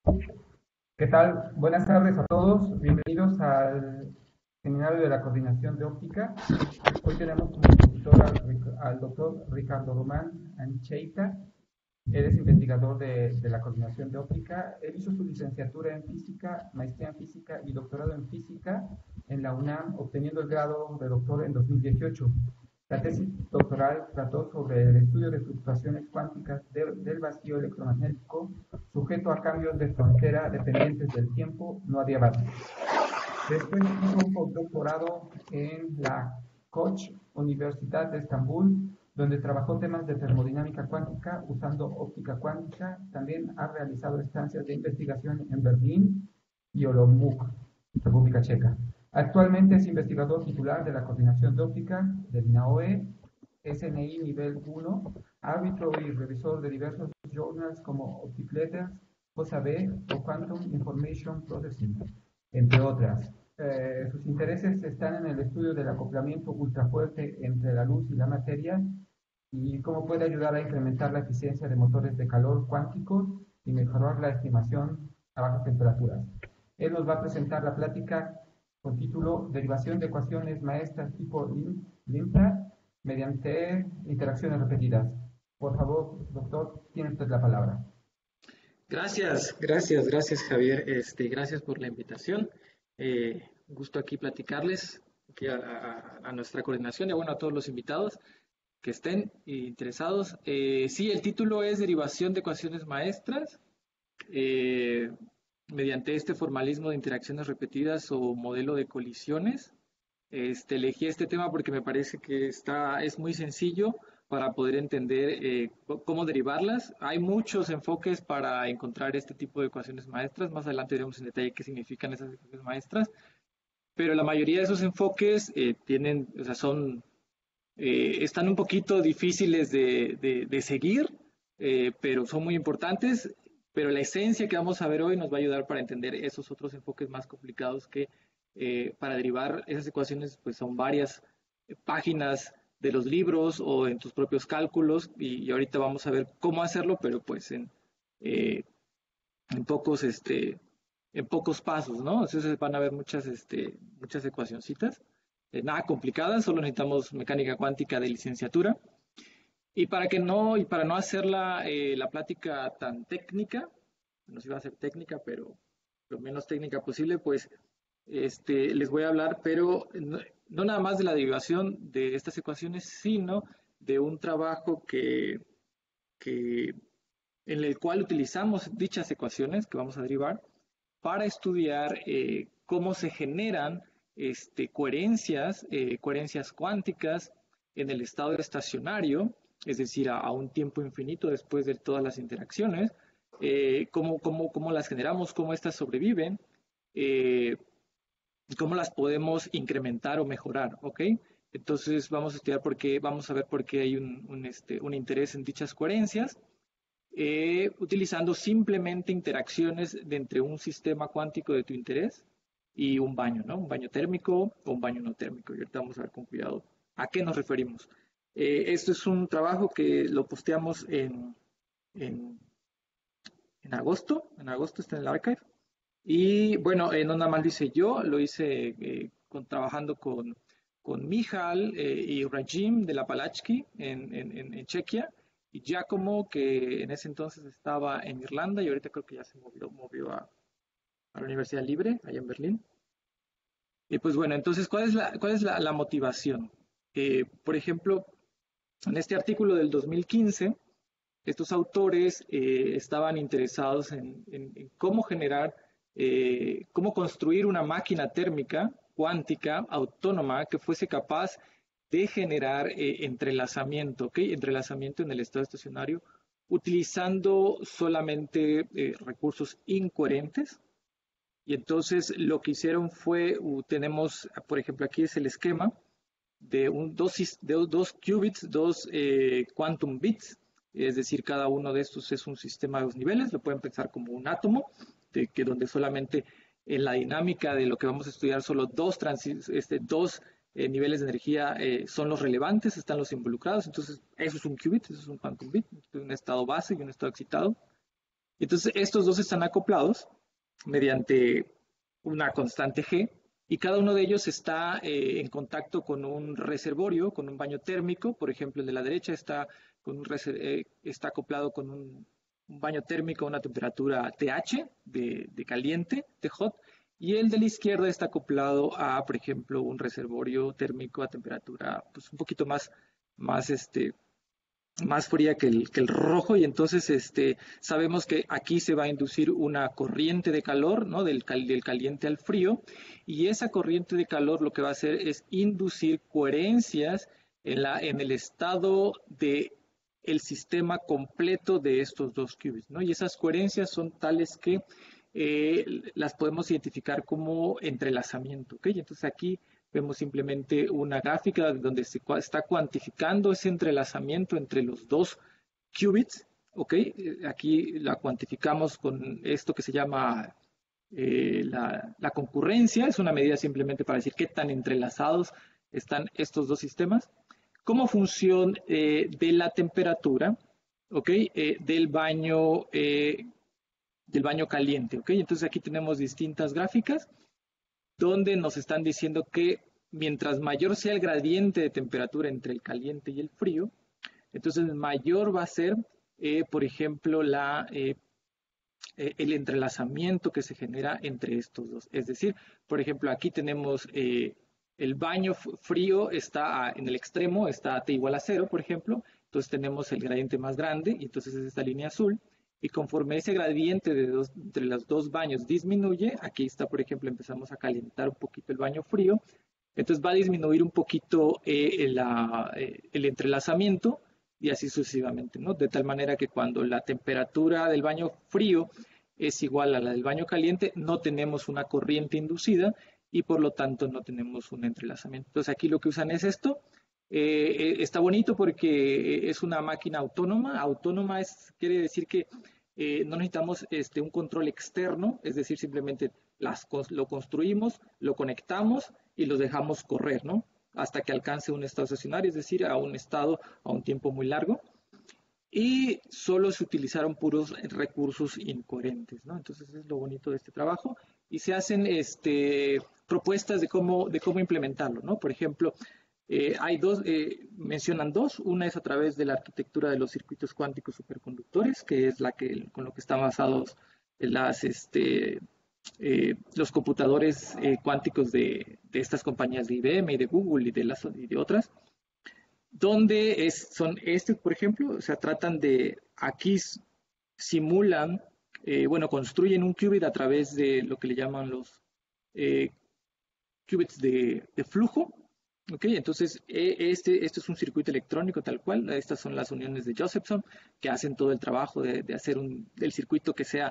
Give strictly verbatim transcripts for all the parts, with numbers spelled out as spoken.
¿Qué tal? Buenas tardes a todos. Bienvenidos al seminario de la coordinación de óptica. Hoy tenemos como expositor al, al doctor Ricardo Román Ancheita. Él es investigador de, de la coordinación de óptica. Él hizo su licenciatura en física, maestría en física y doctorado en física en la UNAM, obteniendo el grado de doctor en dos mil dieciocho. La tesis doctoral trató sobre el estudio de fluctuaciones cuánticas de, del vacío electromagnético sujeto a cambios de frontera dependientes del tiempo no adiabatos. Después hizo un postdoctorado en la Koç Universidad de Estambul, donde trabajó temas de termodinámica cuántica usando óptica cuántica. También ha realizado estancias de investigación en Berlín y Olomouc, República Checa. Actualmente es investigador titular de la coordinación de óptica del NAOE, S N I nivel uno, árbitro y revisor de diversos journals como Optic Letters, COSA B o Quantum Information Processing, entre otras. Eh, sus intereses están en el estudio del acoplamiento ultrafuerte entre la luz y la materia y cómo puede ayudar a incrementar la eficiencia de motores de calor cuánticos y mejorar la estimación a bajas temperaturas. Él nos va a presentar la plática con título Derivación de ecuaciones maestras tipo LIMPRA mediante interacciones repetidas. Por favor, doctor, tiene usted la palabra. Gracias, gracias, gracias Javier. Este, gracias por la invitación. Eh, gusto aquí platicarles aquí a, a- a nuestra coordinación y bueno, a todos los invitados que estén interesados. Eh, sí, el título es Derivación de ecuaciones maestras eh, mediante este formalismo de interacciones repetidas o modelo de colisiones. Este, elegí este tema porque me parece que está, es muy sencillo para poder entender eh, cómo derivarlas. Hay muchos enfoques para encontrar este tipo de ecuaciones maestras. Más adelante veremos en detalle qué significan esas ecuaciones maestras. Pero la mayoría de esos enfoques eh, tienen, o sea, son, eh, están un poquito difíciles de, de, de seguir, eh, pero son muy importantes. Pero la esencia que vamos a ver hoy nos va a ayudar para entender esos otros enfoques más complicados que eh, para derivar esas ecuaciones pues son varias páginas de los libros o en tus propios cálculos y, y ahorita vamos a ver cómo hacerlo, pero pues en, eh, en pocos este, en pocos pasos, ¿no? Entonces van a haber muchas, este, muchas ecuacioncitas, eh, nada complicadas, solo necesitamos mecánica cuántica de licenciatura. Y para que no, y para no hacer la, eh, la plática tan técnica, no se iba a hacer técnica, pero lo menos técnica posible, pues este, les voy a hablar, pero no, no nada más de la derivación de estas ecuaciones, sino de un trabajo que, que, en el cual utilizamos dichas ecuaciones que vamos a derivar para estudiar eh, cómo se generan este, coherencias, eh, coherencias cuánticas en el estado estacionario, es decir, a, a un tiempo infinito después de todas las interacciones, eh, cómo, cómo, cómo las generamos, cómo éstas sobreviven, eh, cómo las podemos incrementar o mejorar, ¿ok? Entonces vamos a estudiar por qué, vamos a ver por qué hay un, un, este, un interés en dichas coherencias, eh, utilizando simplemente interacciones de entre un sistema cuántico de tu interés y un baño, ¿no? Un baño térmico o un baño no térmico. Y ahorita vamos a ver con cuidado a qué nos referimos. Eh, esto es un trabajo que lo posteamos en, en, en agosto, en agosto está en el archive. Y bueno, eh, no nada más lo hice yo, lo hice eh, con, trabajando con, con Michal eh, y Rajim de la Palaczki en, en, en, Chequia, y Giacomo, que en ese entonces estaba en Irlanda y ahorita creo que ya se movió, movió a, a la Universidad Libre, allá en Berlín. Y pues bueno, entonces, ¿cuál es la, cuál es la, la motivación? Eh, por ejemplo, en este artículo del dos mil quince, estos autores eh, estaban interesados en, en, en cómo generar, eh, cómo construir una máquina térmica cuántica autónoma que fuese capaz de generar eh, entrelazamiento, ¿ok? Entrelazamiento en el estado estacionario, utilizando solamente eh, recursos incoherentes. Y entonces lo que hicieron fue, uh, tenemos, por ejemplo, aquí es el esquema de, un, dos, de dos qubits, dos eh, quantum bits, es decir, cada uno de estos es un sistema de dos niveles, lo pueden pensar como un átomo, de que donde solamente en la dinámica de lo que vamos a estudiar solo dos, este, dos eh, niveles de energía eh, son los relevantes, están los involucrados, entonces eso es un qubit, eso es un quantum bit, un estado base y un estado excitado. Entonces, estos dos están acoplados mediante una constante G, y cada uno de ellos está eh, en contacto con un reservorio, con un baño térmico. Por ejemplo, el de la derecha está, con un eh, está acoplado con un, un, baño térmico a una temperatura T H, de, de caliente, de hot, y el de la izquierda está acoplado a, por ejemplo, un reservorio térmico a temperatura pues, un poquito más, más este, más fría que el, que el rojo, y entonces este, sabemos que aquí se va a inducir una corriente de calor, ¿no? del, del caliente al frío, y esa corriente de calor lo que va a hacer es inducir coherencias en, la, en el estado de el sistema completo de estos dos qubits, ¿no? Y esas coherencias son tales que eh, las podemos identificar como entrelazamiento, ¿ok? Entonces aquí vemos simplemente una gráfica donde se está cuantificando ese entrelazamiento entre los dos qubits, ¿ok? Aquí la cuantificamos con esto que se llama eh, la, la concurrencia, es una medida simplemente para decir qué tan entrelazados están estos dos sistemas. Como función eh, de la temperatura, ¿ok? Eh, del baño, eh, del baño caliente, ¿ok? Entonces aquí tenemos distintas gráficas donde nos están diciendo que mientras mayor sea el gradiente de temperatura entre el caliente y el frío, entonces mayor va a ser, eh, por ejemplo, la, eh, el entrelazamiento que se genera entre estos dos. Es decir, por ejemplo, aquí tenemos eh, el baño frío está a, en el extremo, está a T igual a cero, por ejemplo, entonces tenemos el gradiente más grande, y entonces es esta línea azul. Y conforme ese gradiente de dos, entre los dos baños disminuye, aquí está, por ejemplo, empezamos a calentar un poquito el baño frío, entonces va a disminuir un poquito eh, la, eh, el entrelazamiento, y así sucesivamente, ¿no? De tal manera que cuando la temperatura del baño frío es igual a la del baño caliente, no tenemos una corriente inducida y por lo tanto no tenemos un entrelazamiento. Entonces aquí lo que usan es esto. Eh, está bonito porque es una máquina autónoma. Autónoma es, quiere decir que eh, no necesitamos este, un control externo, es decir, simplemente las, lo construimos, lo conectamos y lo dejamos correr, ¿no? Hasta que alcance un estado estacionario, es decir, a un estado a un tiempo muy largo. Y solo se utilizaron puros recursos incoherentes, ¿no? Entonces es lo bonito de este trabajo. Y se hacen este, propuestas de cómo, de cómo implementarlo, ¿no? Por ejemplo, eh, hay dos, eh, mencionan dos. Una es a través de la arquitectura de los circuitos cuánticos superconductores, que es la que, con lo que están basados las, este, eh, los computadores eh, cuánticos de, de estas compañías de I B M y de Google y de, las, y de otras, donde es, son estos, por ejemplo, o sea, tratan de, aquí simulan, eh, bueno, construyen un qubit a través de lo que le llaman los eh, qubits de, de flujo, ¿ok? Entonces, este, este es un circuito electrónico tal cual, estas son las uniones de Josephson, que hacen todo el trabajo de, de hacer un, del circuito que sea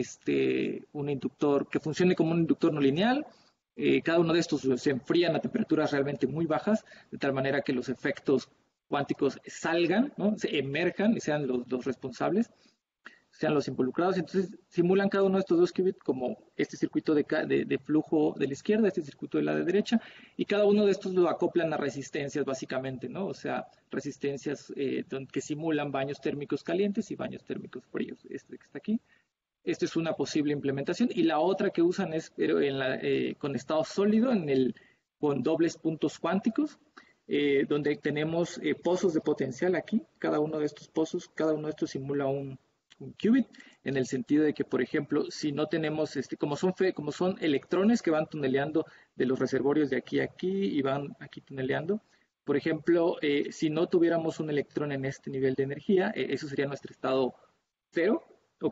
este, un inductor, que funcione como un inductor no lineal. Eh, cada uno de estos se enfrían a temperaturas realmente muy bajas, de tal manera que los efectos cuánticos salgan, ¿no? Se emerjan y sean los, los responsables, sean los involucrados. Entonces simulan cada uno de estos dos qubits como este circuito de, de, de flujo de la izquierda, este circuito de la de derecha, y cada uno de estos lo acoplan a resistencias básicamente, ¿no? O sea, resistencias eh, que simulan baños térmicos calientes y baños térmicos fríos, este que está aquí. Esta es una posible implementación, y la otra que usan es pero en la, eh, con estado sólido, en el, con dobles puntos cuánticos, eh, donde tenemos eh, pozos de potencial aquí. Cada uno de estos pozos, cada uno de estos simula un, un qubit, en el sentido de que, por ejemplo, si no tenemos, este, como, son fe, como son electrones que van tuneleando de los reservorios de aquí a aquí y van aquí tuneleando, por ejemplo, eh, si no tuviéramos un electrón en este nivel de energía, eh, eso sería nuestro estado cero, ¿ok?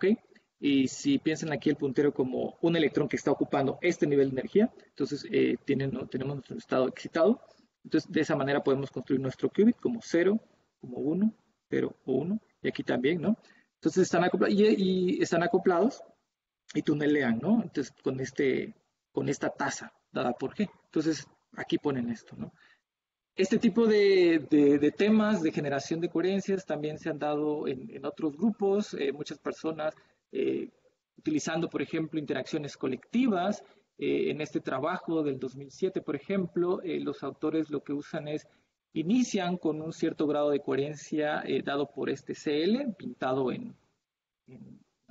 Y si piensan aquí el puntero como un electrón que está ocupando este nivel de energía, entonces eh, tienen, ¿no? tenemos nuestro estado excitado. Entonces, de esa manera podemos construir nuestro qubit como cero, como uno, cero o uno, y aquí también, ¿no? Entonces están acoplados y, y están acoplados y tunelean, ¿no? Entonces, con, este, con esta tasa dada por G. Entonces, aquí ponen esto, ¿no? Este tipo de, de, de temas de generación de coherencias también se han dado en, en otros grupos, eh, muchas personas eh, utilizando, por ejemplo, interacciones colectivas. Eh, en este trabajo del dos mil siete, por ejemplo, eh, los autores lo que usan es, inician con un cierto grado de coherencia eh, dado por este C L, pintado en, en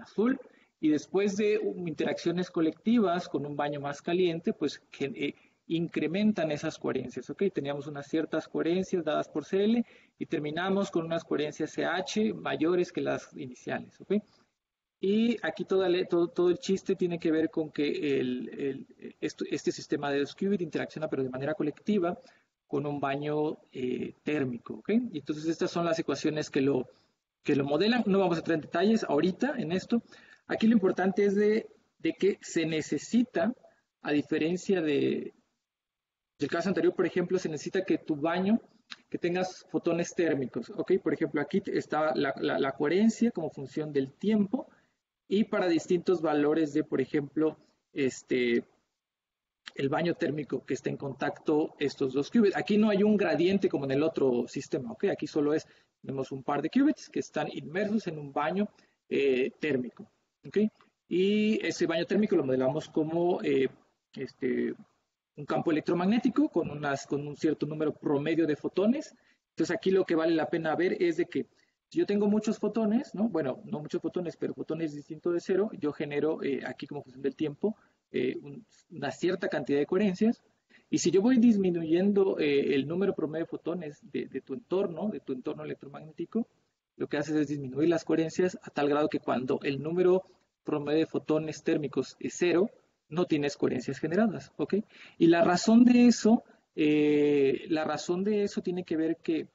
azul, y después de um, interacciones colectivas con un baño más caliente, pues que, eh, incrementan esas coherencias, ¿ok? Teníamos unas ciertas coherencias dadas por C L y terminamos con unas coherencias C H mayores que las iniciales, ¿ok? Y aquí toda, todo, todo el chiste tiene que ver con que el, el, esto, este sistema de dos qubits interacciona pero de manera colectiva con un baño eh, térmico, ¿ok? Y entonces estas son las ecuaciones que lo, que lo modelan. No vamos a entrar en detalles ahorita en esto. Aquí lo importante es de, de que se necesita, a diferencia de, del caso anterior, por ejemplo, se necesita que tu baño, que tengas fotones térmicos, ¿ok? Por ejemplo, aquí está la, la, la coherencia como función del tiempo y para distintos valores de, por ejemplo, este, el baño térmico que está en contacto estos dos qubits. Aquí no hay un gradiente como en el otro sistema, ¿ok? Aquí solo es, tenemos un par de qubits que están inmersos en un baño eh, térmico, ¿ok? Y ese baño térmico lo modelamos como eh, este, un campo electromagnético con, unas, con un cierto número promedio de fotones. Entonces aquí lo que vale la pena ver es de que si yo tengo muchos fotones, ¿no? Bueno, no muchos fotones, pero fotones distintos de cero, yo genero eh, aquí como función del tiempo eh, un, una cierta cantidad de coherencias. Y si yo voy disminuyendo eh, el número promedio de fotones de, de tu entorno, de tu entorno electromagnético, lo que haces es disminuir las coherencias a tal grado que cuando el número promedio de fotones térmicos es cero, no tienes coherencias generadas, ¿ok? Y la razón de eso, eh, la razón de eso tiene que ver que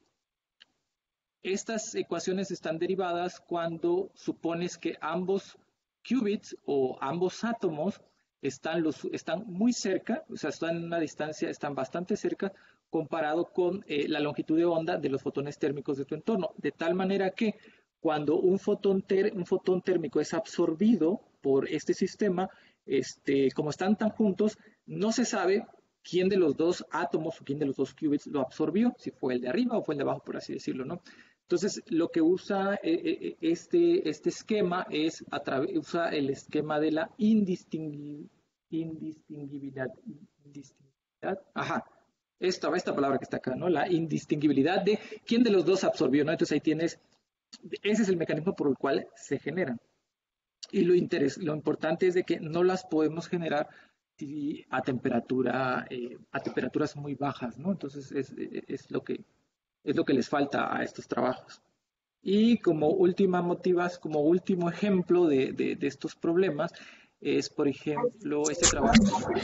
estas ecuaciones están derivadas cuando supones que ambos qubits o ambos átomos están, los, están muy cerca, o sea, están en una distancia, están bastante cerca comparado con eh, la longitud de onda de los fotones térmicos de tu entorno, de tal manera que cuando un fotón, ter, un fotón térmico es absorbido por este sistema, este, como están tan juntos, no se sabe quién de los dos átomos o quién de los dos qubits lo absorbió, si fue el de arriba o fue el de abajo, por así decirlo, ¿no? Entonces, lo que usa eh, este, este esquema es, a través, usa el esquema de la indistingui, indistinguibilidad, indistinguibilidad, ajá, esta, esta palabra que está acá, ¿no? La indistinguibilidad de quién de los dos absorbió, ¿no? Entonces ahí tienes, ese es el mecanismo por el cual se generan. Y lo, interes, lo importante es de que no las podemos generar si a temperatura, eh, a temperaturas muy bajas, ¿no? Entonces es, es lo que es lo que les falta a estos trabajos. Y como última motivas, como último ejemplo de, de, de estos problemas, es, por ejemplo, este trabajo.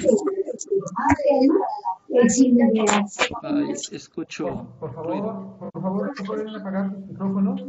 Ay, escucho. Por, por favor, por favor, ¿pueden apagar sus micrófonos?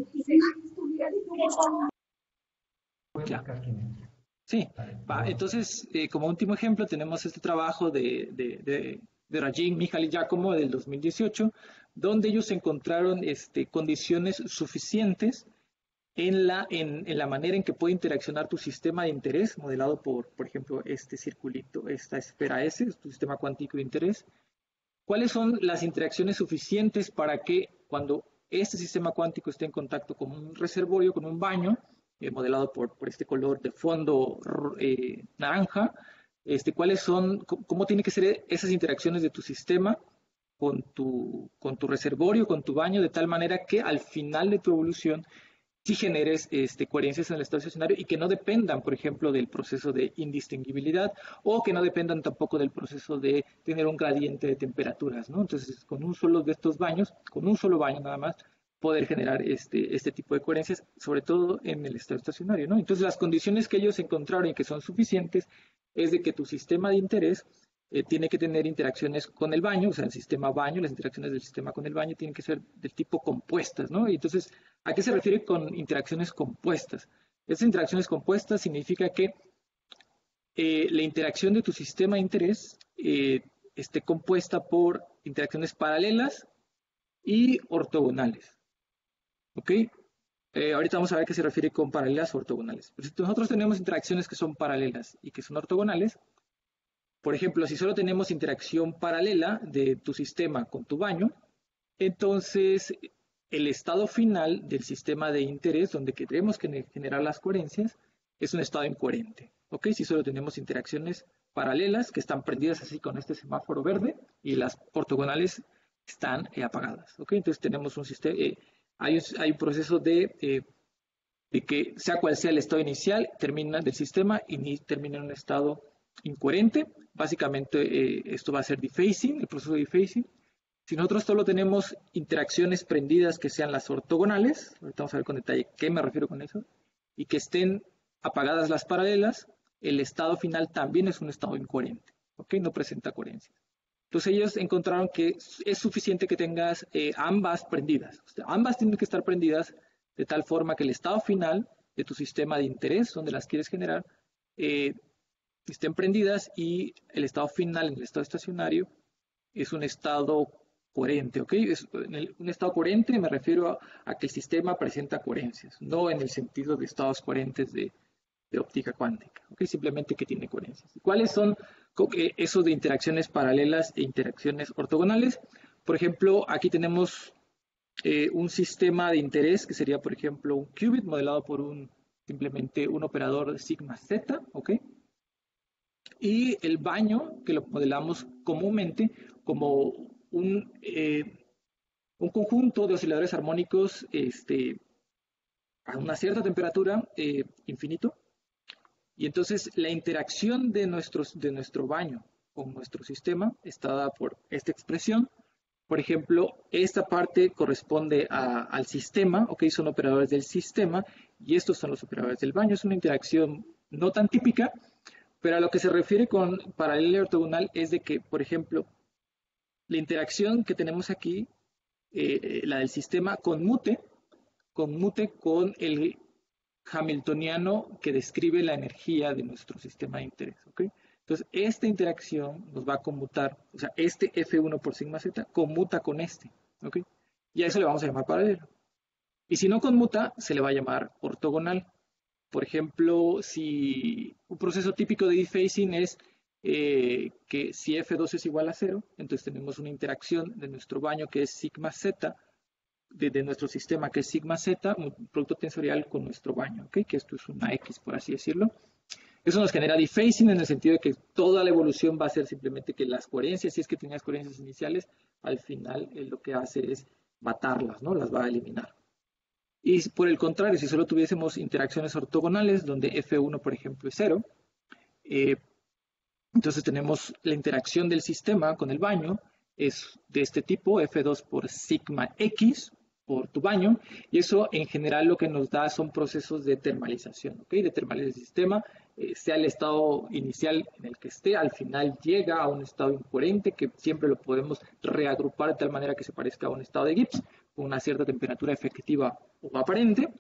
Voy a buscar quién es. Sí, va, entonces, eh, como último ejemplo, tenemos este trabajo de, de, de, de Rajin, Mihaly y Giacomo del dos mil dieciocho, donde ellos encontraron este, condiciones suficientes en la, en, en la manera en que puede interaccionar tu sistema de interés, modelado por, por ejemplo, este circulito, esta esfera S, tu sistema cuántico de interés. ¿Cuáles son las interacciones suficientes para que cuando este sistema cuántico esté en contacto con un reservorio, con un baño, eh, modelado por, por este color de fondo eh, naranja, este, cuáles son, cómo tienen que ser esas interacciones de tu sistema con tu, con tu reservorio, con tu baño, de tal manera que al final de tu evolución sí generes este, coherencias en el estado estacionario y que no dependan, por ejemplo, del proceso de indistinguibilidad o que no dependan tampoco del proceso de tener un gradiente de temperaturas, ¿no? Entonces, con un solo de estos baños, con un solo baño nada más, poder generar este, este tipo de coherencias, sobre todo en el estado estacionario, ¿no? Entonces, las condiciones que ellos encontraron y que son suficientes es de que tu sistema de interés eh, tiene que tener interacciones con el baño, o sea, el sistema baño, las interacciones del sistema con el baño tienen que ser del tipo compuestas, ¿no? Y entonces, ¿a qué se refiere con interacciones compuestas? Estas interacciones compuestas significa que eh, la interacción de tu sistema de interés eh, esté compuesta por interacciones paralelas y ortogonales. ¿Ok? Eh, ahorita vamos a ver qué se refiere con paralelas o ortogonales. Pero si nosotros tenemos interacciones que son paralelas y que son ortogonales, por ejemplo, si solo tenemos interacción paralela de tu sistema con tu baño, entonces el estado final del sistema de interés, donde queremos generar las coherencias, es un estado incoherente. ¿Ok? Si solo tenemos interacciones paralelas que están prendidas así con este semáforo verde y las ortogonales están eh, apagadas. ¿Ok? Entonces tenemos un sistema, eh, hay, hay un proceso de, eh, de que sea cual sea el estado inicial, termina del sistema y termina en un estado incoherente. Básicamente eh, esto va a ser defacing, el proceso de defacing. Si nosotros solo tenemos interacciones prendidas que sean las ortogonales, ahorita vamos a ver con detalle qué me refiero con eso, y que estén apagadas las paralelas, el estado final también es un estado incoherente, ¿ok? No presenta coherencia. Entonces ellos encontraron que es suficiente que tengas eh, ambas prendidas. O sea, ambas tienen que estar prendidas de tal forma que el estado final de tu sistema de interés, donde las quieres generar, eh, estén prendidas y el estado final en el estado estacionario es un estado coherente, ¿ok? Es, en el, un estado coherente me refiero a, a que el sistema presenta coherencias, no en el sentido de estados coherentes de, de óptica cuántica, ¿ok? Simplemente que tiene coherencias. ¿Cuáles son eso de interacciones paralelas e interacciones ortogonales? Por ejemplo, aquí tenemos eh, un sistema de interés que sería, por ejemplo, un qubit modelado por un simplemente un operador de sigma z, ¿ok? Y el baño, que lo modelamos comúnmente como un, eh, un conjunto de osciladores armónicos este, a una cierta temperatura eh, infinito. Y entonces la interacción de, nuestros, de nuestro baño con nuestro sistema está dada por esta expresión. Por ejemplo, esta parte corresponde a, al sistema, ok, son operadores del sistema, y estos son los operadores del baño. Es una interacción no tan típica, pero a lo que se refiere con paralela y ortogonal es de que, por ejemplo, la interacción que tenemos aquí, eh, la del sistema, conmute, conmute con el hamiltoniano que describe la energía de nuestro sistema de interés, ¿ok? Entonces, esta interacción nos va a conmutar, o sea, este F uno por sigma Z conmuta con este, ¿ok? Y a eso le vamos a llamar paralelo. Y si no conmuta, se le va a llamar ortogonal. Por ejemplo, si un proceso típico de defacing es eh, que si F dos es igual a cero, entonces tenemos una interacción de nuestro baño que es sigma Z, de, de nuestro sistema que es sigma Z, un producto tensorial con nuestro baño, ¿okay? Que esto es una X, por así decirlo. Eso nos genera defacing en el sentido de que toda la evolución va a ser simplemente que las coherencias, si es que tenías coherencias iniciales, al final eh, lo que hace es matarlas, ¿no? Las va a eliminar. Y por el contrario, si solo tuviésemos interacciones ortogonales, donde F uno, por ejemplo, es cero, eh, entonces tenemos la interacción del sistema con el baño, es de este tipo, F dos por sigma X, por tu baño, y eso en general lo que nos da son procesos de termalización, ¿ok? De termalización del sistema, eh, sea el estado inicial en el que esté, al final llega a un estado incoherente, que siempre lo podemos reagrupar de tal manera que se parezca a un estado de Gibbs, con una cierta temperatura efectiva o aparente,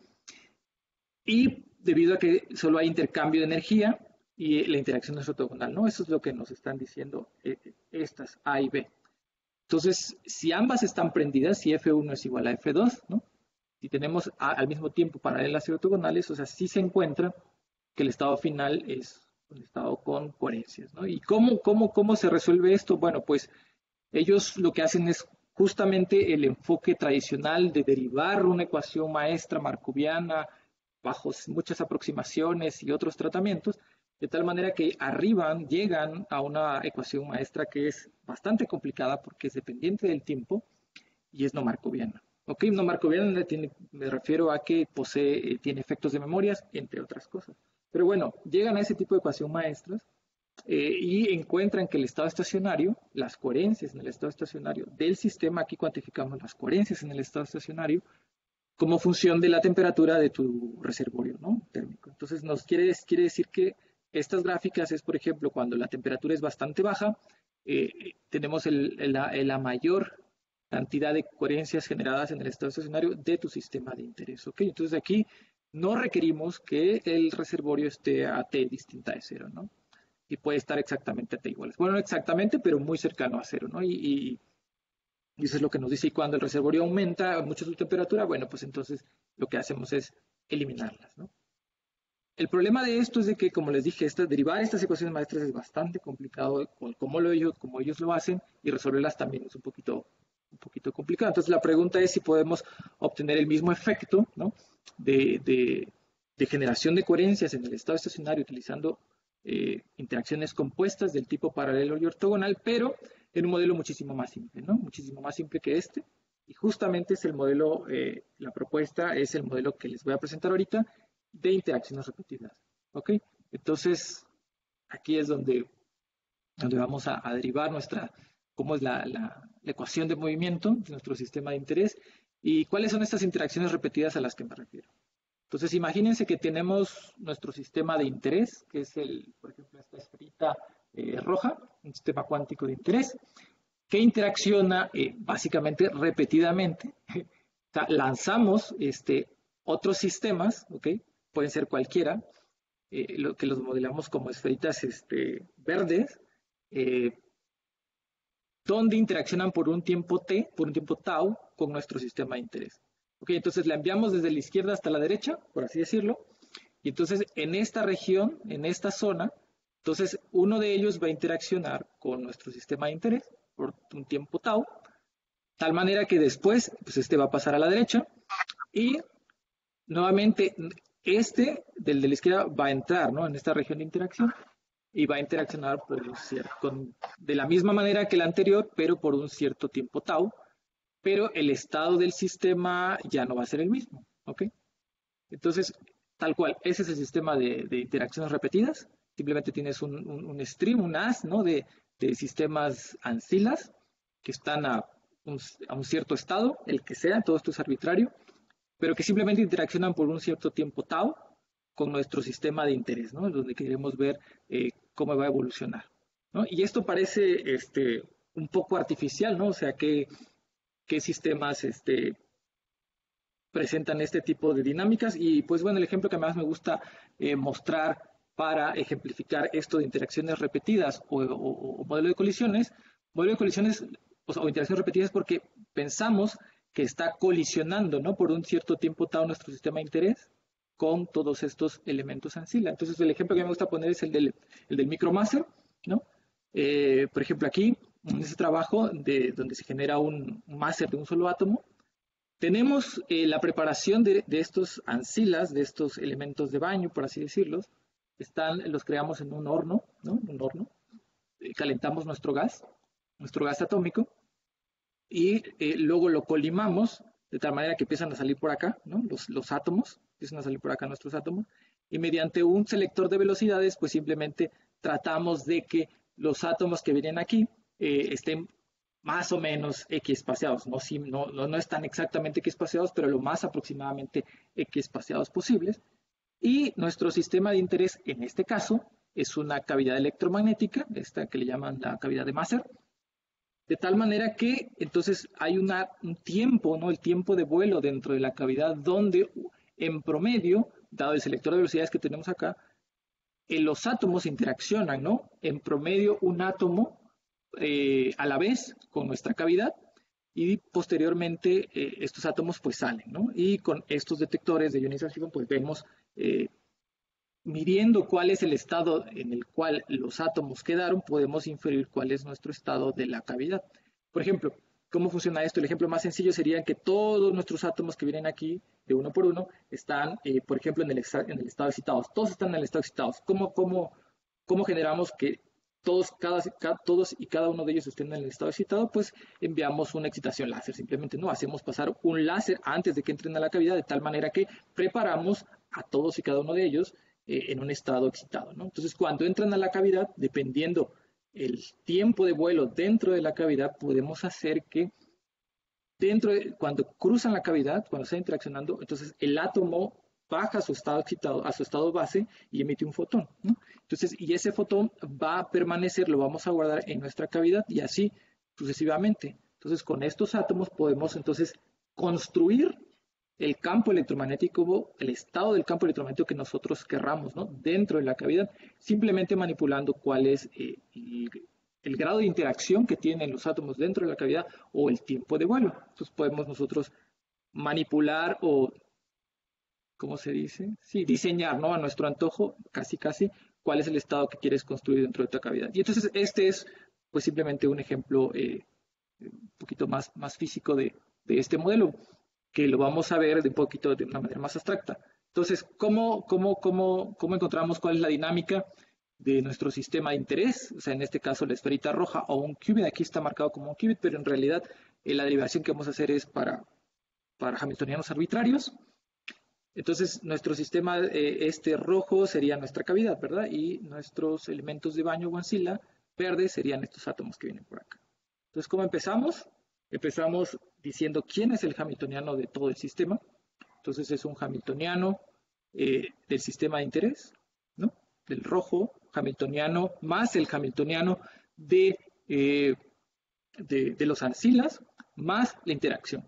y debido a que solo hay intercambio de energía y la interacción es ortogonal, ¿no? Eso es lo que nos están diciendo eh, estas A y B. Entonces, si ambas están prendidas, si F uno es igual a F dos, ¿no? Si tenemos a, al mismo tiempo paralelas y ortogonales, o sea, sí se encuentra que el estado final es un estado con coherencias, ¿no? ¿Y cómo, cómo, cómo se resuelve esto? Bueno, pues ellos lo que hacen es justamente el enfoque tradicional de derivar una ecuación maestra markoviana bajo muchas aproximaciones y otros tratamientos, de tal manera que arriban, llegan a una ecuación maestra que es bastante complicada porque es dependiente del tiempo y es no markoviana. Ok, no markoviana tiene, me refiero a que posee, tiene efectos de memorias, entre otras cosas. Pero bueno, llegan a ese tipo de ecuación maestras eh, y encuentran que el estado estacionario, las coherencias en el estado estacionario del sistema, aquí cuantificamos las coherencias en el estado estacionario, como función de la temperatura de tu reservorio, ¿no? Térmico. Entonces nos quiere, quiere decir que estas gráficas es, por ejemplo, cuando la temperatura es bastante baja, eh, tenemos el, la, la mayor cantidad de coherencias generadas en el estado estacionario de tu sistema de interés, ¿ok? Entonces aquí no requerimos que el reservorio esté a T distinta de cero, ¿no? Y puede estar exactamente a T iguales. Bueno, no exactamente, pero muy cercano a cero, ¿no? Y, y Y eso es lo que nos dice, y cuando el reservorio aumenta mucho su temperatura, bueno, pues entonces lo que hacemos es eliminarlas, ¿no? El problema de esto es de que, como les dije, esta, derivar estas ecuaciones maestras es bastante complicado, como, lo ellos, como ellos lo hacen, y resolverlas también es un poquito, un poquito complicado. Entonces la pregunta es si podemos obtener el mismo efecto, ¿no? de, de, de generación de coherencias en el estado estacionario utilizando eh, interacciones compuestas del tipo paralelo y ortogonal, pero en un modelo muchísimo más simple, ¿no? Muchísimo más simple que este, Y justamente es el modelo, eh, la propuesta es el modelo que les voy a presentar ahorita de interacciones repetidas. ¿Ok? Entonces, aquí es donde, donde vamos a, a derivar nuestra, cómo es la, la, la ecuación de movimiento de nuestro sistema de interés y cuáles son estas interacciones repetidas a las que me refiero. Entonces, imagínense que tenemos nuestro sistema de interés, que es el, por ejemplo, esta esferita eh, roja, un sistema cuántico de interés, que interacciona eh, básicamente repetidamente. O sea, lanzamos este, otros sistemas, ¿ok? Pueden ser cualquiera, eh, lo que los modelamos como esferitas este, verdes, eh, donde interaccionan por un tiempo t, por un tiempo tau, con nuestro sistema de interés. ¿Ok? Entonces la enviamos desde la izquierda hasta la derecha, por así decirlo, y entonces en esta región, en esta zona, entonces uno de ellos va a interaccionar con nuestro sistema de interés por un tiempo tau, tal manera que después, pues este va a pasar a la derecha, y nuevamente este del de la izquierda va a entrar, ¿no?, en esta región de interacción, y va a interaccionar por un cierto, con, de la misma manera que el anterior, pero por un cierto tiempo tau, pero el estado del sistema ya no va a ser el mismo, ¿ok? Entonces, tal cual, ese es el sistema de, de interacciones repetidas. Simplemente tienes un, un, un stream, un haz, ¿no?, de, de sistemas ancilas que están a un, a un cierto estado, el que sea, todo esto es arbitrario, pero que simplemente interaccionan por un cierto tiempo tau con nuestro sistema de interés, ¿no?, donde queremos ver eh, cómo va a evolucionar, ¿no? Y esto parece este, un poco artificial, ¿no? O sea, que qué sistemas este, presentan este tipo de dinámicas. Y pues bueno, el ejemplo que más me gusta eh, mostrar para ejemplificar esto de interacciones repetidas o, o, o modelo de colisiones, modelo de colisiones o, sea, o interacciones repetidas porque pensamos que está colisionando, ¿no?, por un cierto tiempo tau nuestro sistema de interés con todos estos elementos ancila. Entonces el ejemplo que me gusta poner es el del, el del micromaser, ¿no? Eh, por ejemplo, aquí en ese trabajo de, donde se genera un, un máser de un solo átomo, tenemos eh, la preparación de, de estos ancilas, de estos elementos de baño, por así decirlos. Están, los creamos en un horno, ¿no?, un horno. Eh, calentamos nuestro gas, nuestro gas atómico, y eh, luego lo colimamos de tal manera que empiezan a salir por acá, ¿no?, los, los átomos, empiezan a salir por acá nuestros átomos, y mediante un selector de velocidades, pues simplemente tratamos de que los átomos que vienen aquí eh, estén más o menos equiespaciados, no, no, no están exactamente equiespaciados, pero lo más aproximadamente equiespaciados posibles. Y nuestro sistema de interés, en este caso, es una cavidad electromagnética, esta que le llaman la cavidad de Maser, de tal manera que entonces hay una, un tiempo, ¿no?, el tiempo de vuelo dentro de la cavidad donde en promedio, dado el selector de velocidades que tenemos acá, eh, los átomos interaccionan, ¿no?, en promedio un átomo eh, a la vez con nuestra cavidad, y posteriormente eh, estos átomos pues salen, ¿no? Y con estos detectores de ionización pues vemos, eh, midiendo cuál es el estado en el cual los átomos quedaron, podemos inferir cuál es nuestro estado de la cavidad. Por ejemplo, ¿cómo funciona esto? El ejemplo más sencillo sería que todos nuestros átomos que vienen aquí, de uno por uno, están, eh, por ejemplo, en el, en el estado excitados. Todos están en el estado excitados. ¿Cómo, cómo, cómo generamos que todos, cada, cada, todos y cada uno de ellos estén en el estado excitado? Pues enviamos una excitación láser. Simplemente no hacemos pasar un láser antes de que entren a la cavidad, de tal manera que preparamos a todos y cada uno de ellos eh, en un estado excitado, ¿no? Entonces, cuando entran a la cavidad, dependiendo el tiempo de vuelo dentro de la cavidad, podemos hacer que dentro de, cuando cruzan la cavidad, cuando están interaccionando, entonces el átomo baja a su estado excitado, a su estado base, y emite un fotón, ¿no? Entonces, y ese fotón va a permanecer, lo vamos a guardar en nuestra cavidad, y así sucesivamente. Entonces, con estos átomos podemos entonces construir el campo electromagnético, el estado del campo electromagnético que nosotros querramos, ¿no?, dentro de la cavidad, simplemente manipulando cuál es eh, el, el grado de interacción que tienen los átomos dentro de la cavidad o el tiempo de vuelo. Entonces podemos nosotros manipular o, ¿cómo se dice? Sí, diseñar, ¿no?, a nuestro antojo, casi casi, cuál es el estado que quieres construir dentro de tu cavidad. Y entonces este es pues simplemente un ejemplo eh, un poquito más, más físico de, de este modelo, que lo vamos a ver de un poquito de una manera más abstracta. Entonces, ¿cómo, cómo, cómo, cómo encontramos cuál es la dinámica de nuestro sistema de interés? O sea, en este caso la esferita roja o un qubit, aquí está marcado como un qubit, pero en realidad eh, la derivación que vamos a hacer es para, para hamiltonianos arbitrarios. Entonces, nuestro sistema eh, este rojo sería nuestra cavidad, ¿verdad? Y nuestros elementos de baño o ancila verde serían estos átomos que vienen por acá. Entonces, ¿cómo empezamos? Empezamos diciendo quién es el hamiltoniano de todo el sistema. Entonces, es un hamiltoniano eh, del sistema de interés, ¿no? Del rojo, hamiltoniano, más el hamiltoniano de, eh, de, de los ancilas, más la interacción.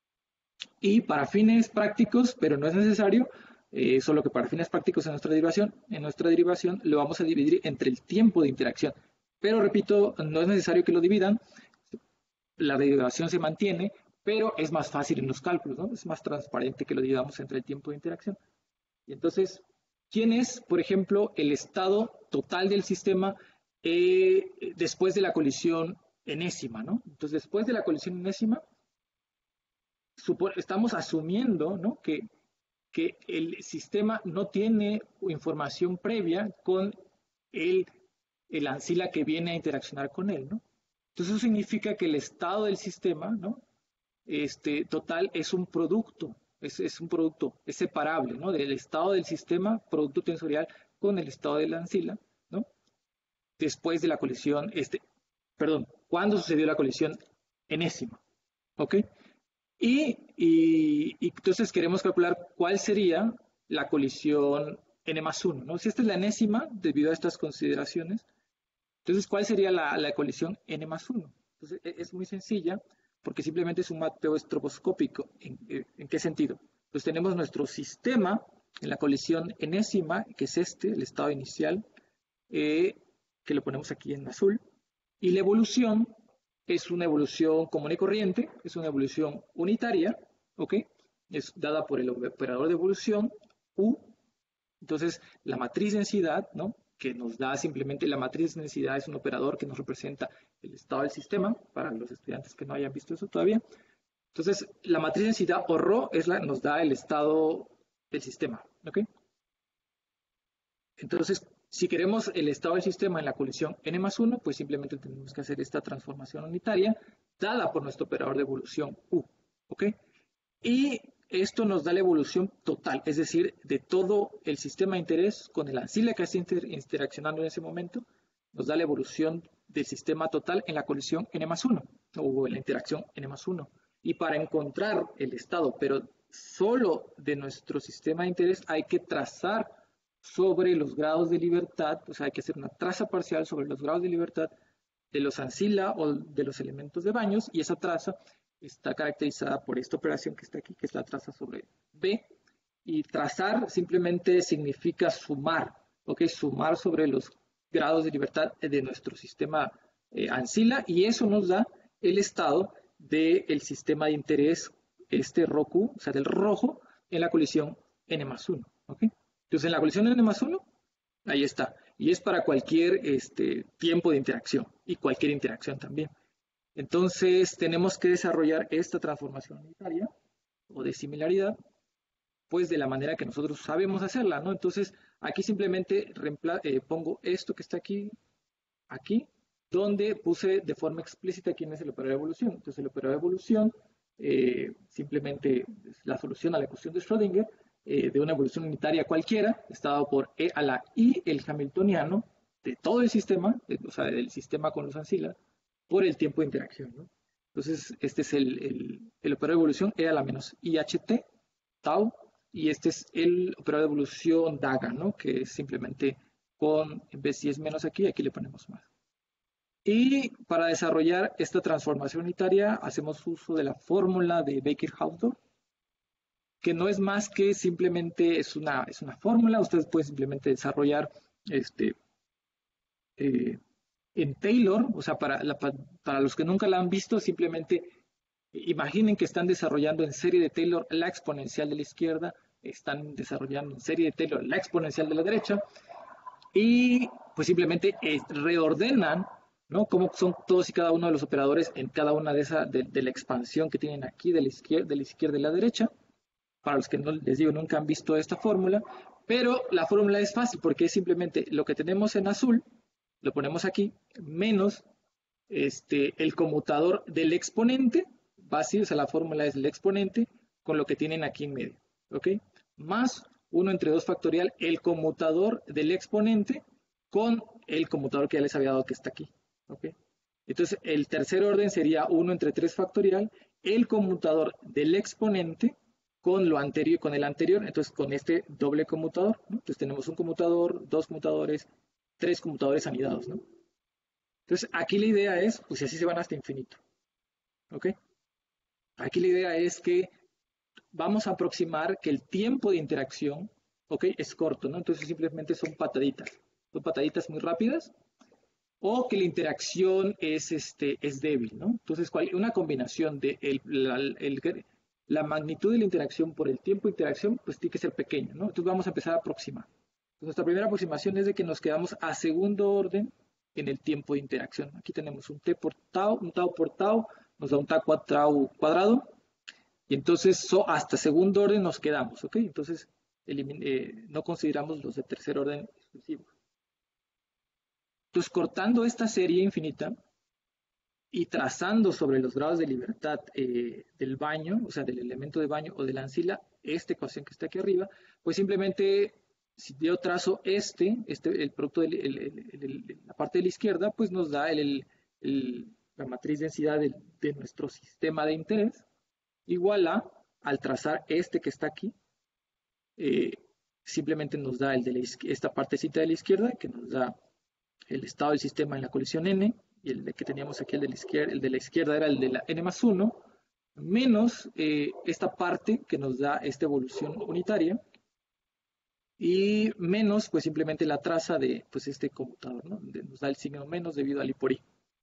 Y para fines prácticos, pero no es necesario, eh, solo que para fines prácticos en nuestra derivación, en nuestra derivación lo vamos a dividir entre el tiempo de interacción. Pero repito, no es necesario que lo dividan, la derivación se mantiene, pero es más fácil en los cálculos, ¿no? Es más transparente que lo dividamos entre el tiempo de interacción. Y entonces, ¿quién es, por ejemplo, el estado total del sistema eh, después de la colisión enésima, ¿no? Entonces, después de la colisión enésima, estamos asumiendo, ¿no?, que, que el sistema no tiene información previa con el, el ancila que viene a interaccionar con él, ¿no? Entonces eso significa que el estado del sistema, ¿no?, este, total es un producto, es, es un producto, es separable, ¿no?, del estado del sistema, producto tensorial, con el estado de la ancila, ¿no?, después de la colisión, este, perdón, ¿cuándo sucedió la colisión enésima? ¿Ok? Y, y, y entonces queremos calcular cuál sería la colisión n más uno, ¿no? Si esta es la enésima, debido a estas consideraciones, entonces ¿cuál sería la, la colisión n más uno? Entonces es muy sencilla, porque simplemente es un mapeo estroboscópico. ¿En, en qué sentido? Pues tenemos nuestro sistema en la colisión enésima, que es este, el estado inicial, eh, que lo ponemos aquí en azul, y la evolución es una evolución común y corriente, es una evolución unitaria, ¿ok? Es dada por el operador de evolución U. Entonces, la matriz densidad, ¿no?, que nos da simplemente, la matriz densidad es un operador que nos representa el estado del sistema, para los estudiantes que no hayan visto eso todavía. Entonces, la matriz densidad o Rho es la, nos da el estado del sistema, ¿ok? Entonces, si queremos el estado del sistema en la colisión n más uno, pues simplemente tenemos que hacer esta transformación unitaria dada por nuestro operador de evolución U, ¿ok? Y esto nos da la evolución total, es decir, de todo el sistema de interés con el ancila que está inter interaccionando en ese momento, nos da la evolución del sistema total en la colisión n más uno, o en la interacción n más uno. Y para encontrar el estado, pero solo de nuestro sistema de interés, hay que trazar sobre los grados de libertad, o sea, hay que hacer una traza parcial sobre los grados de libertad de los ancila o de los elementos de baños, y esa traza está caracterizada por esta operación que está aquí, que es la traza sobre B, y trazar simplemente significa sumar, ¿ok? Sumar sobre los grados de libertad de nuestro sistema eh, ancila, y eso nos da el estado del sistema de interés, este Roku, o sea, del rojo, en la colisión n más uno, ¿ok? Entonces, en la colisión n más uno, ahí está. Y es para cualquier este, tiempo de interacción y cualquier interacción también. Entonces, tenemos que desarrollar esta transformación unitaria o de similaridad, pues de la manera que nosotros sabemos hacerla, ¿no? Entonces, aquí simplemente eh, pongo esto que está aquí, aquí, donde puse de forma explícita quién es el operador de evolución. Entonces, el operador de evolución, eh, simplemente es la solución a la ecuación de Schrödinger, Eh, de una evolución unitaria cualquiera, está dado por E a la I, el hamiltoniano, de todo el sistema, de, o sea, del sistema con los ancilas, por el tiempo de interacción, ¿no? Entonces, este es el, el, el operador de evolución, E a la menos I H T, tau, y este es el operador de evolución DAGA, ¿no?, que es simplemente con, en vez si es menos aquí, aquí le ponemos más. Y para desarrollar esta transformación unitaria, hacemos uso de la fórmula de Baker-Hausdorff, que no es más que simplemente es una, es una fórmula. Ustedes pueden simplemente desarrollar este, eh, en Taylor, o sea, para, la, para los que nunca la han visto, simplemente imaginen que están desarrollando en serie de Taylor la exponencial de la izquierda, están desarrollando en serie de Taylor la exponencial de la derecha, y pues simplemente eh, reordenan, ¿no?, cómo son todos y cada uno de los operadores en cada una de, esa, de, de la expansión que tienen aquí de la izquierda, de la izquierda y la derecha. Para los que no les digo, nunca han visto esta fórmula, pero la fórmula es fácil porque es simplemente lo que tenemos en azul, lo ponemos aquí, menos este, el conmutador del exponente, vacío, o sea, la fórmula es el exponente con lo que tienen aquí en medio, ¿ok? Más uno entre dos factorial, el conmutador del exponente con el conmutador que ya les había dado que está aquí, ¿ok? Entonces, el tercer orden sería uno entre tres factorial, el conmutador del exponente con lo anterior, con el anterior, entonces con este doble conmutador, ¿no? Entonces tenemos un conmutador, dos conmutadores, tres conmutadores anidados, ¿no? Entonces, aquí la idea es, pues si así se van hasta infinito, ¿ok? Aquí la idea es que vamos a aproximar que el tiempo de interacción, ¿ok? Es corto, ¿no? Entonces simplemente son pataditas, son pataditas muy rápidas, o que la interacción es, este, es débil, ¿no? Entonces, una combinación de el, la, el, la magnitud de la interacción por el tiempo de interacción, pues tiene que ser pequeño, ¿no? Entonces vamos a empezar a aproximar. Entonces, nuestra primera aproximación es de que nos quedamos a segundo orden en el tiempo de interacción. Aquí tenemos un t por tau, un tau por tau, nos da un tau cuadrado, y entonces so, hasta segundo orden nos quedamos, ¿ok? Entonces eh, no consideramos los de tercer orden exclusivos. Entonces, cortando esta serie infinita y trazando sobre los grados de libertad eh, del baño, o sea, del elemento de baño o de la ancila, esta ecuación que está aquí arriba, pues simplemente, si yo trazo este, este el producto de el, el, el, la parte de la izquierda, pues nos da el, el, la matriz de densidad de, de nuestro sistema de interés, igual a, al trazar este que está aquí, eh, simplemente nos da el de la, esta partecita de la izquierda, que nos da el estado del sistema en la colisión n, y el de que teníamos aquí, el de la izquierda, el de la izquierda era el de la n más uno, menos eh, esta parte que nos da esta evolución unitaria, y menos pues simplemente la traza de pues este conmutador, ¿no? De, nos da el signo menos debido al I por I.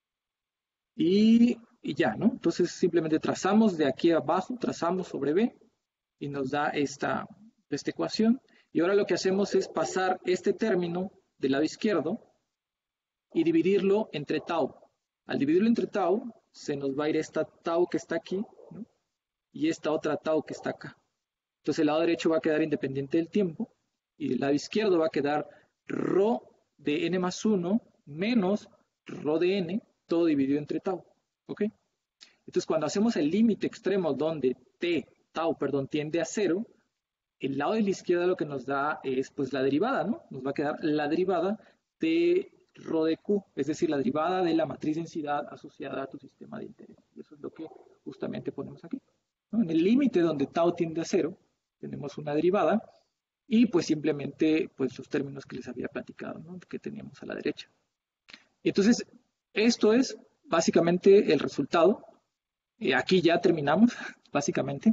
Y, y ya, ¿no? Entonces simplemente trazamos de aquí abajo, trazamos sobre B, y nos da esta, esta ecuación, y ahora lo que hacemos es pasar este término del lado izquierdo, y dividirlo entre tau. Al dividirlo entre tau, se nos va a ir esta tau que está aquí, ¿no? Y esta otra tau que está acá. Entonces el lado derecho va a quedar independiente del tiempo, y el lado izquierdo va a quedar rho de n más uno menos rho de n, todo dividido entre tau. ¿Ok? Entonces cuando hacemos el límite extremo donde t, tau, perdón, tiende a cero, el lado de la izquierda lo que nos da es pues la derivada, ¿no? Nos va a quedar la derivada de rho de Q, es decir, la derivada de la matriz densidad asociada a tu sistema de interés. Y eso es lo que justamente ponemos aquí, ¿no? En el límite donde tau tiende a cero, tenemos una derivada, y pues simplemente pues los términos que les había platicado, ¿no? Que teníamos a la derecha. Y entonces, esto es básicamente el resultado. Eh, aquí ya terminamos, básicamente.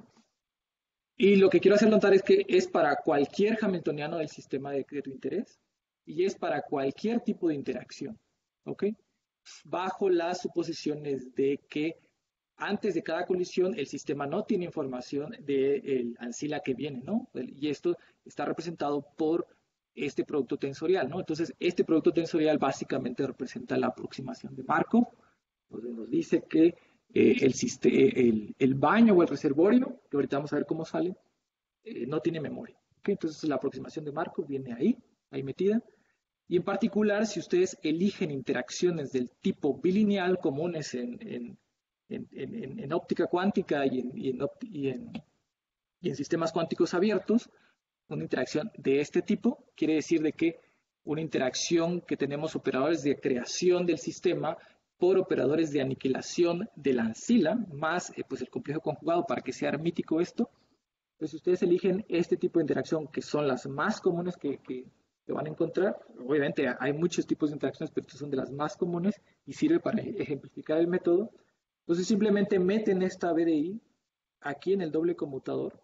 Y lo que quiero hacer notar es que es para cualquier hamiltoniano del sistema de, de tu interés, y es para cualquier tipo de interacción, ¿ok? Bajo las suposiciones de que antes de cada colisión el sistema no tiene información del ancila que viene, ¿no? Y esto está representado por este producto tensorial, ¿no? Entonces, este producto tensorial básicamente representa la aproximación de Markov, donde nos dice que eh, el, el, el baño o el reservorio, que ahorita vamos a ver cómo sale, eh, no tiene memoria, ¿ok? Entonces, la aproximación de Markov viene ahí, ahí metida. Y en particular, si ustedes eligen interacciones del tipo bilineal comunes en, en, en, en, en óptica cuántica y en, y, en, y, en, y en sistemas cuánticos abiertos, una interacción de este tipo quiere decir de que una interacción que tenemos operadores de creación del sistema por operadores de aniquilación de la ancila, más eh, pues el complejo conjugado para que sea hermítico esto. Pues si ustedes eligen este tipo de interacción, que son las más comunes que, que que van a encontrar, obviamente hay muchos tipos de interacciones, pero estas son de las más comunes y sirve para ejemplificar el método. Entonces simplemente meten esta B D I aquí en el doble conmutador,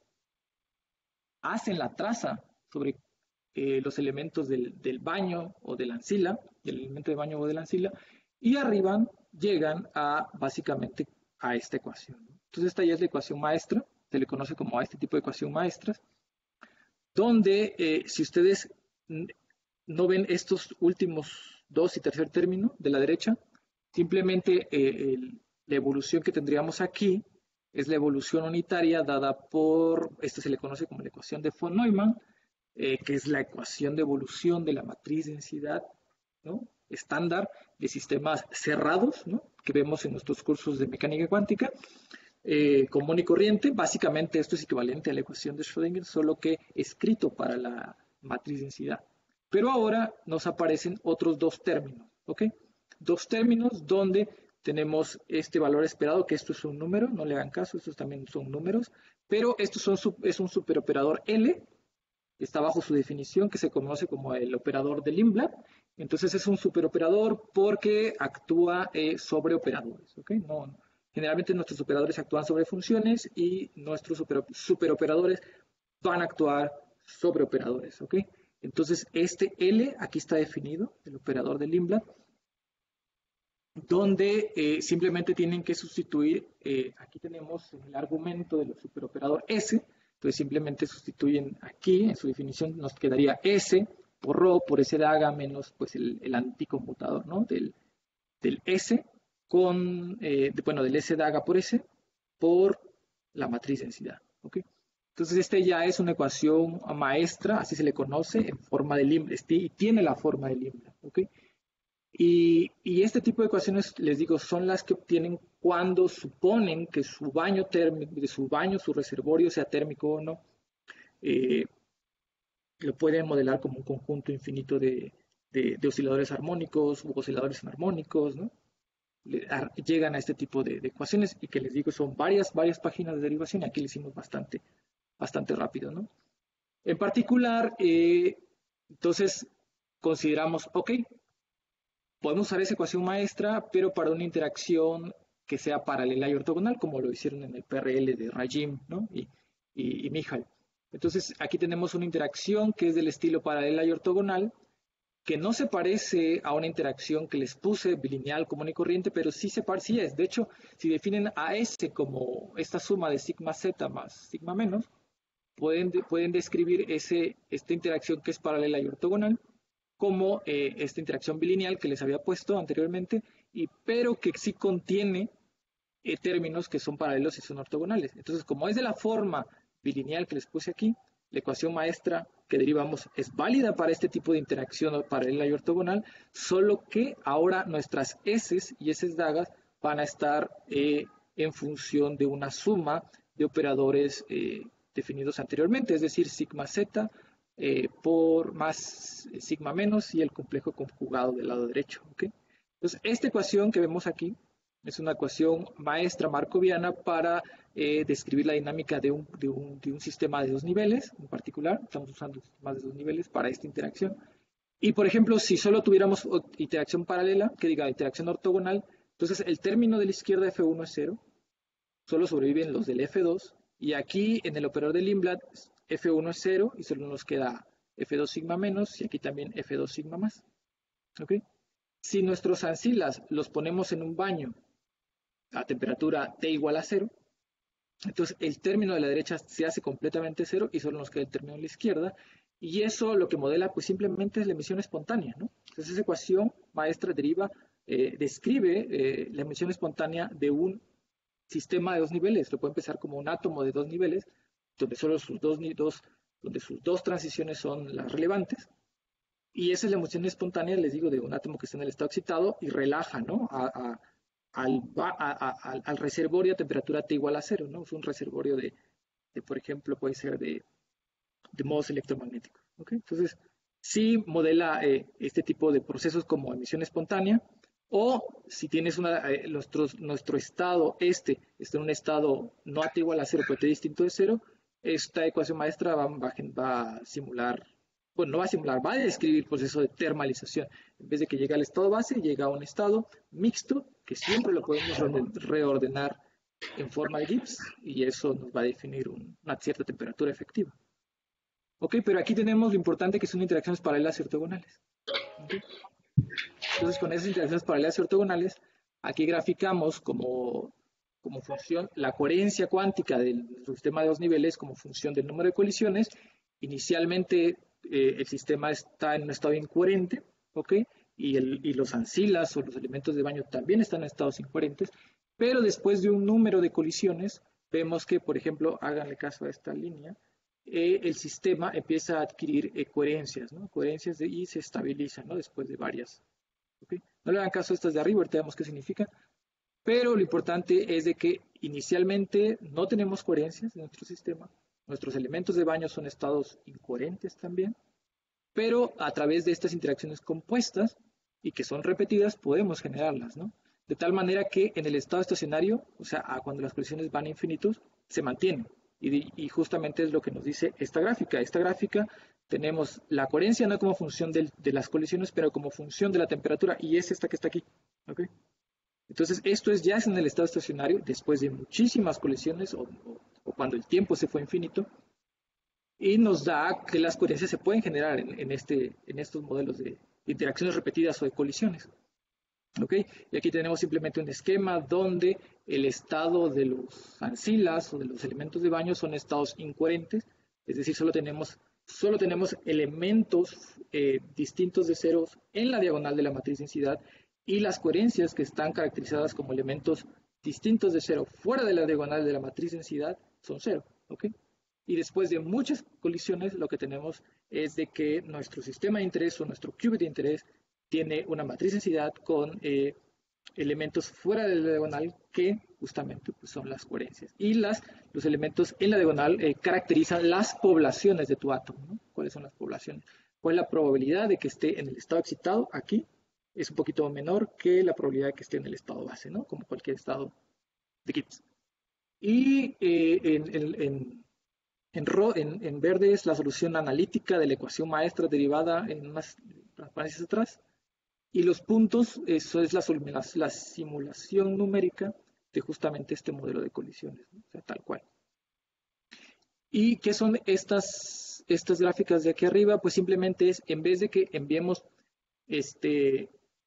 hacen la traza sobre eh, los elementos del, del baño o de la ancila, del elemento de baño o de la ancila, y arriba llegan a básicamente a esta ecuación. Entonces esta ya es la ecuación maestra, se le conoce como a este tipo de ecuación maestras, donde eh, si ustedes no ven estos últimos dos y tercer término de la derecha, simplemente eh, el, la evolución que tendríamos aquí es la evolución unitaria dada por, esto se le conoce como la ecuación de von Neumann, eh, que es la ecuación de evolución de la matriz densidad, ¿no? Estándar de sistemas cerrados, ¿no? Que vemos en nuestros cursos de mecánica cuántica. eh, común y corriente. Básicamente esto es equivalente a la ecuación de Schrödinger, solo que escrito para la matriz densidad. Pero ahora nos aparecen otros dos términos, ¿ok? Dos términos donde tenemos este valor esperado, que esto es un número, no le hagan caso, estos también son números, pero esto son, es un superoperador L, está bajo su definición, que se conoce como el operador de Lindblad. Entonces es un superoperador porque actúa eh, sobre operadores, ¿ok? No, generalmente nuestros operadores actúan sobre funciones y nuestros super, superoperadores van a actuar sobre operadores, ¿ok? Entonces este L aquí está definido, el operador de Lindblad, donde eh, simplemente tienen que sustituir, eh, aquí tenemos el argumento del superoperador S, entonces simplemente sustituyen aquí, en su definición nos quedaría S por ρ, por S daga, menos pues el, el anticonmutador, ¿no? Del, del S, con, eh, de, bueno, del S daga por S, por la matriz densidad, ¿ok? Entonces este ya es una ecuación maestra, así se le conoce, en forma de Lindblad, y tiene la forma de Lindblad, ¿ok? Y, y este tipo de ecuaciones, les digo, son las que obtienen cuando suponen que su baño térmico, de su baño, su reservorio, sea térmico o no. Eh, lo pueden modelar como un conjunto infinito de, de, de osciladores armónicos u osciladores anarmónicos, ¿no? Le, a, llegan a este tipo de, de ecuaciones y que les digo, son varias, varias páginas de derivación y aquí lo hicimos bastante, bastante rápido, ¿no? En particular, eh, entonces, consideramos, ok, podemos usar esa ecuación maestra, pero para una interacción que sea paralela y ortogonal, como lo hicieron en el P R L de Rajim, ¿no? y, y, y Michal. Entonces, aquí tenemos una interacción que es del estilo paralela y ortogonal, que no se parece a una interacción que les puse bilineal común y corriente, pero sí se parece, sí es. De hecho, si definen a S como esta suma de sigma z más sigma menos, pueden, pueden describir ese, esta interacción que es paralela y ortogonal como eh, esta interacción bilineal que les había puesto anteriormente, y, pero que sí contiene eh, términos que son paralelos y son ortogonales. Entonces, como es de la forma bilineal que les puse aquí, la ecuación maestra que derivamos es válida para este tipo de interacción paralela y ortogonal, solo que ahora nuestras S y S dagas van a estar eh, en función de una suma de operadores eh, definidos anteriormente, es decir, sigma z eh, por más sigma menos y el complejo conjugado del lado derecho, ¿ok? Entonces, esta ecuación que vemos aquí es una ecuación maestra markoviana para eh, describir la dinámica de un, de, un, de un sistema de dos niveles en particular. Estamos usando sistemas de dos niveles para esta interacción. Y, por ejemplo, si solo tuviéramos interacción paralela, que diga interacción ortogonal, entonces el término de la izquierda F uno es cero, solo sobreviven los del F dos, y aquí en el operador de Lindblad F uno es cero y solo nos queda F dos sigma menos y aquí también F dos sigma más. ¿Ok? Si nuestros ancilas los ponemos en un baño a temperatura T igual a cero, entonces el término de la derecha se hace completamente cero y solo nos queda el término de la izquierda, y eso lo que modela pues simplemente es la emisión espontánea, ¿no? Entonces esa ecuación maestra deriva, eh, describe eh, la emisión espontánea de un sistema de dos niveles. Lo puede empezar como un átomo de dos niveles, donde solo sus dos, dos, donde sus dos transiciones son las relevantes. Y esa es la emisión espontánea, les digo, de un átomo que está en el estado excitado y relaja, ¿no? A, a, al, a, a, al, al reservorio a temperatura T igual a cero, ¿no? Es un reservorio de, de por ejemplo, puede ser de, de modos electromagnéticos, ¿ok? Entonces, sí modela eh, este tipo de procesos como emisión espontánea, o si tienes una, eh, nuestro, nuestro estado este está en un estado no a T igual a cero, pero T distinto de cero, esta ecuación maestra va, va, va a simular, bueno, no va a simular, va a describir el proceso de termalización. En vez de que llegue al estado base, llega a un estado mixto, que siempre lo podemos reordenar en forma de Gibbs, y eso nos va a definir un, una cierta temperatura efectiva. Ok, pero aquí tenemos lo importante que son interacciones paralelas y ortogonales. Okay. Entonces, con esas interacciones paralelas y ortogonales, aquí graficamos como, como función la coherencia cuántica del sistema de dos niveles como función del número de colisiones. Inicialmente, eh, el sistema está en un estado incoherente, ¿ok? Y, el, y los ancilas o los elementos de baño también están en estados incoherentes, pero después de un número de colisiones, vemos que, por ejemplo, háganle caso a esta línea, eh, el sistema empieza a adquirir eh, coherencias, ¿no? Coherencias de, y se estabiliza, ¿no? Después de varias. ¿Okay? No le hagan caso a estas de arriba, ahorita vemos qué significa, pero lo importante es de que inicialmente no tenemos coherencias en nuestro sistema, nuestros elementos de baño son estados incoherentes también, pero a través de estas interacciones compuestas y que son repetidas podemos generarlas, ¿no? De tal manera que en el estado estacionario, o sea, cuando las colisiones van a infinitos, se mantienen. Y, y justamente es lo que nos dice esta gráfica. Esta gráfica tenemos la coherencia no como función de, de las colisiones, pero como función de la temperatura, y es esta que está aquí. ¿Okay? Entonces, esto es ya es en el estado estacionario, después de muchísimas colisiones, o, o, o cuando el tiempo se fue infinito, y nos da que las coherencias se pueden generar en, en, este, en estos modelos de interacciones repetidas o de colisiones. ¿Okay? Y aquí tenemos simplemente un esquema donde el estado de los ancilas o de los elementos de baño son estados incoherentes, es decir, solo tenemos, solo tenemos elementos eh, distintos de ceros en la diagonal de la matriz densidad, y las coherencias que están caracterizadas como elementos distintos de cero fuera de la diagonal de la matriz densidad son cero. ¿Okay? Y después de muchas colisiones, lo que tenemos es de que nuestro sistema de interés o nuestro qubit de interés tiene una matriz densidad con eh, elementos fuera de la diagonal que justamente pues, son las coherencias. Y las, los elementos en la diagonal eh, caracterizan las poblaciones de tu átomo, ¿no? ¿Cuáles son las poblaciones? ¿Cuál es la probabilidad de que esté en el estado excitado? Aquí es un poquito menor que la probabilidad de que esté en el estado base, ¿no? Como cualquier estado de Gibbs. Y eh, en, en, en, en, ro, en, en verde es la solución analítica de la ecuación maestra derivada en unas transparencias atrás. Y los puntos, eso es la, la, la simulación numérica de justamente este modelo de colisiones, ¿no? O sea, tal cual. ¿Y qué son estas, estas gráficas de aquí arriba? Pues simplemente es, en vez de que enviemos este,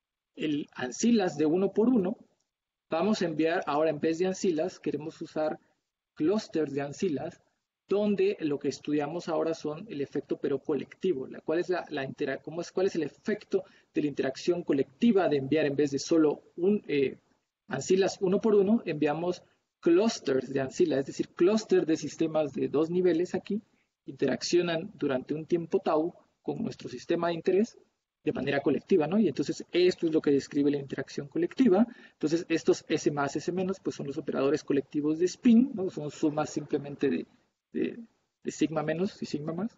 el ancilas de uno por uno, vamos a enviar, ahora en vez de ancilas, queremos usar clústeres de ancilas, donde lo que estudiamos ahora son el efecto pero colectivo, la, cuál, es la, la intera, cómo es, cuál es el efecto de la interacción colectiva de enviar en vez de solo un eh, ancilas uno por uno, enviamos clústeres de ancilas, es decir, clústeres de sistemas de dos niveles aquí, interaccionan durante un tiempo tau con nuestro sistema de interés de manera colectiva, ¿no? Y entonces esto es lo que describe la interacción colectiva. Entonces estos S más S menos pues son los operadores colectivos de spin, ¿no? Son sumas simplemente de De, de sigma menos y sigma más,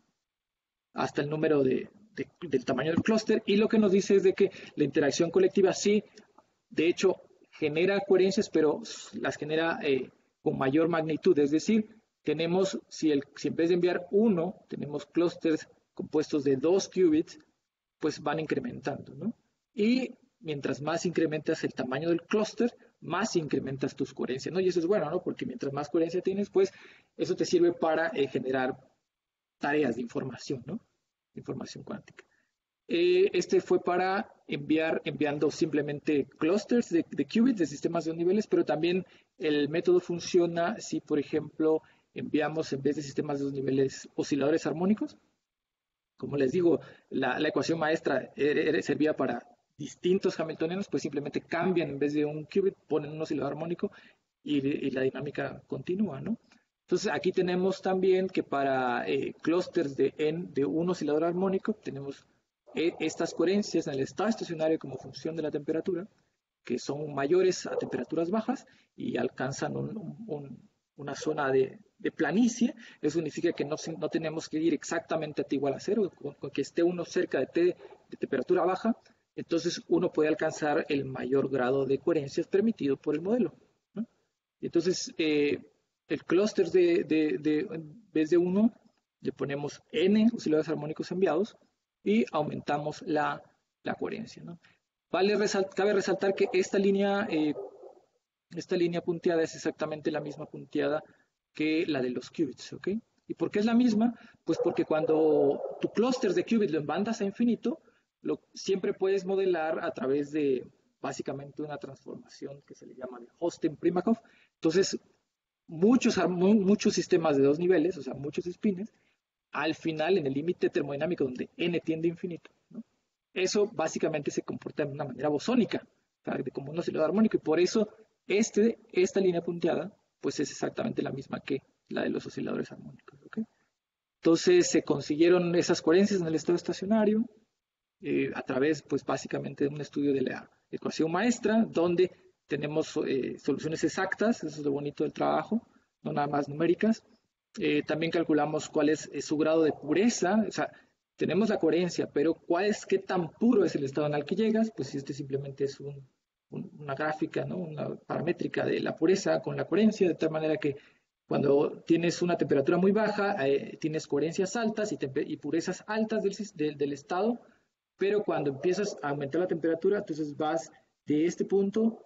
hasta el número de, de, del tamaño del clúster, y lo que nos dice es de que la interacción colectiva sí, de hecho, genera coherencias, pero las genera eh, con mayor magnitud, es decir, tenemos, si, el, si en vez de enviar uno, tenemos clústeres compuestos de dos qubits, pues van incrementando, ¿no? Y mientras más incrementas el tamaño del clúster, más incrementas tus coherencias, ¿no? Y eso es bueno, ¿no? Porque mientras más coherencia tienes, pues eso te sirve para eh, generar tareas de información, ¿no? Información cuántica. Eh, este fue para enviar, enviando simplemente clústeres de, de qubits, de sistemas de dos niveles, pero también el método funciona si, por ejemplo, enviamos en vez de sistemas de dos niveles osciladores armónicos. Como les digo, la, la ecuación maestra era, servía para distintos hamiltonianos, pues simplemente cambian en vez de un qubit, ponen un oscilador armónico y, y la dinámica continúa, ¿no? Entonces aquí tenemos también que para eh, clústeres de n de un oscilador armónico tenemos eh, estas coherencias en el estado estacionario como función de la temperatura, que son mayores a temperaturas bajas y alcanzan un, un, un, una zona de, de planicie. Eso significa que no, no tenemos que ir exactamente a T igual a cero, con, con que esté uno cerca de T de temperatura baja, entonces uno puede alcanzar el mayor grado de coherencias permitido por el modelo, ¿no? Entonces, eh, el clúster de, de, de, en vez de uno, le ponemos n osciladores armónicos enviados y aumentamos la, la coherencia, ¿no? Vale resalt, cabe resaltar que esta línea, eh, esta línea punteada es exactamente la misma punteada que la de los qubits, ¿ok? ¿Y por qué es la misma? Pues porque cuando tu clúster de qubits lo enbandas a infinito, lo, siempre puedes modelar a través de básicamente una transformación que se le llama de Hosteen-Primakov. Entonces, muchos, muchos sistemas de dos niveles, o sea, muchos spines, al final, en el límite termodinámico donde n tiende a infinito, ¿no? Eso básicamente se comporta de una manera bosónica, o sea, de como un oscilador armónico, y por eso este, esta línea punteada pues es exactamente la misma que la de los osciladores armónicos, ¿okay? Entonces se consiguieron esas coherencias en el estado estacionario eh, a través pues básicamente de un estudio de la ecuación maestra, donde tenemos eh, soluciones exactas, eso es lo bonito del trabajo, no nada más numéricas. Eh, también calculamos cuál es, es su grado de pureza, o sea, tenemos la coherencia, pero cuál es, qué tan puro es el estado en el que llegas, pues este simplemente es un, un, una gráfica, ¿no? Una paramétrica de la pureza con la coherencia, de tal manera que cuando tienes una temperatura muy baja, eh, tienes coherencias altas y, y purezas altas del, del, del estado, pero cuando empiezas a aumentar la temperatura, entonces vas de este punto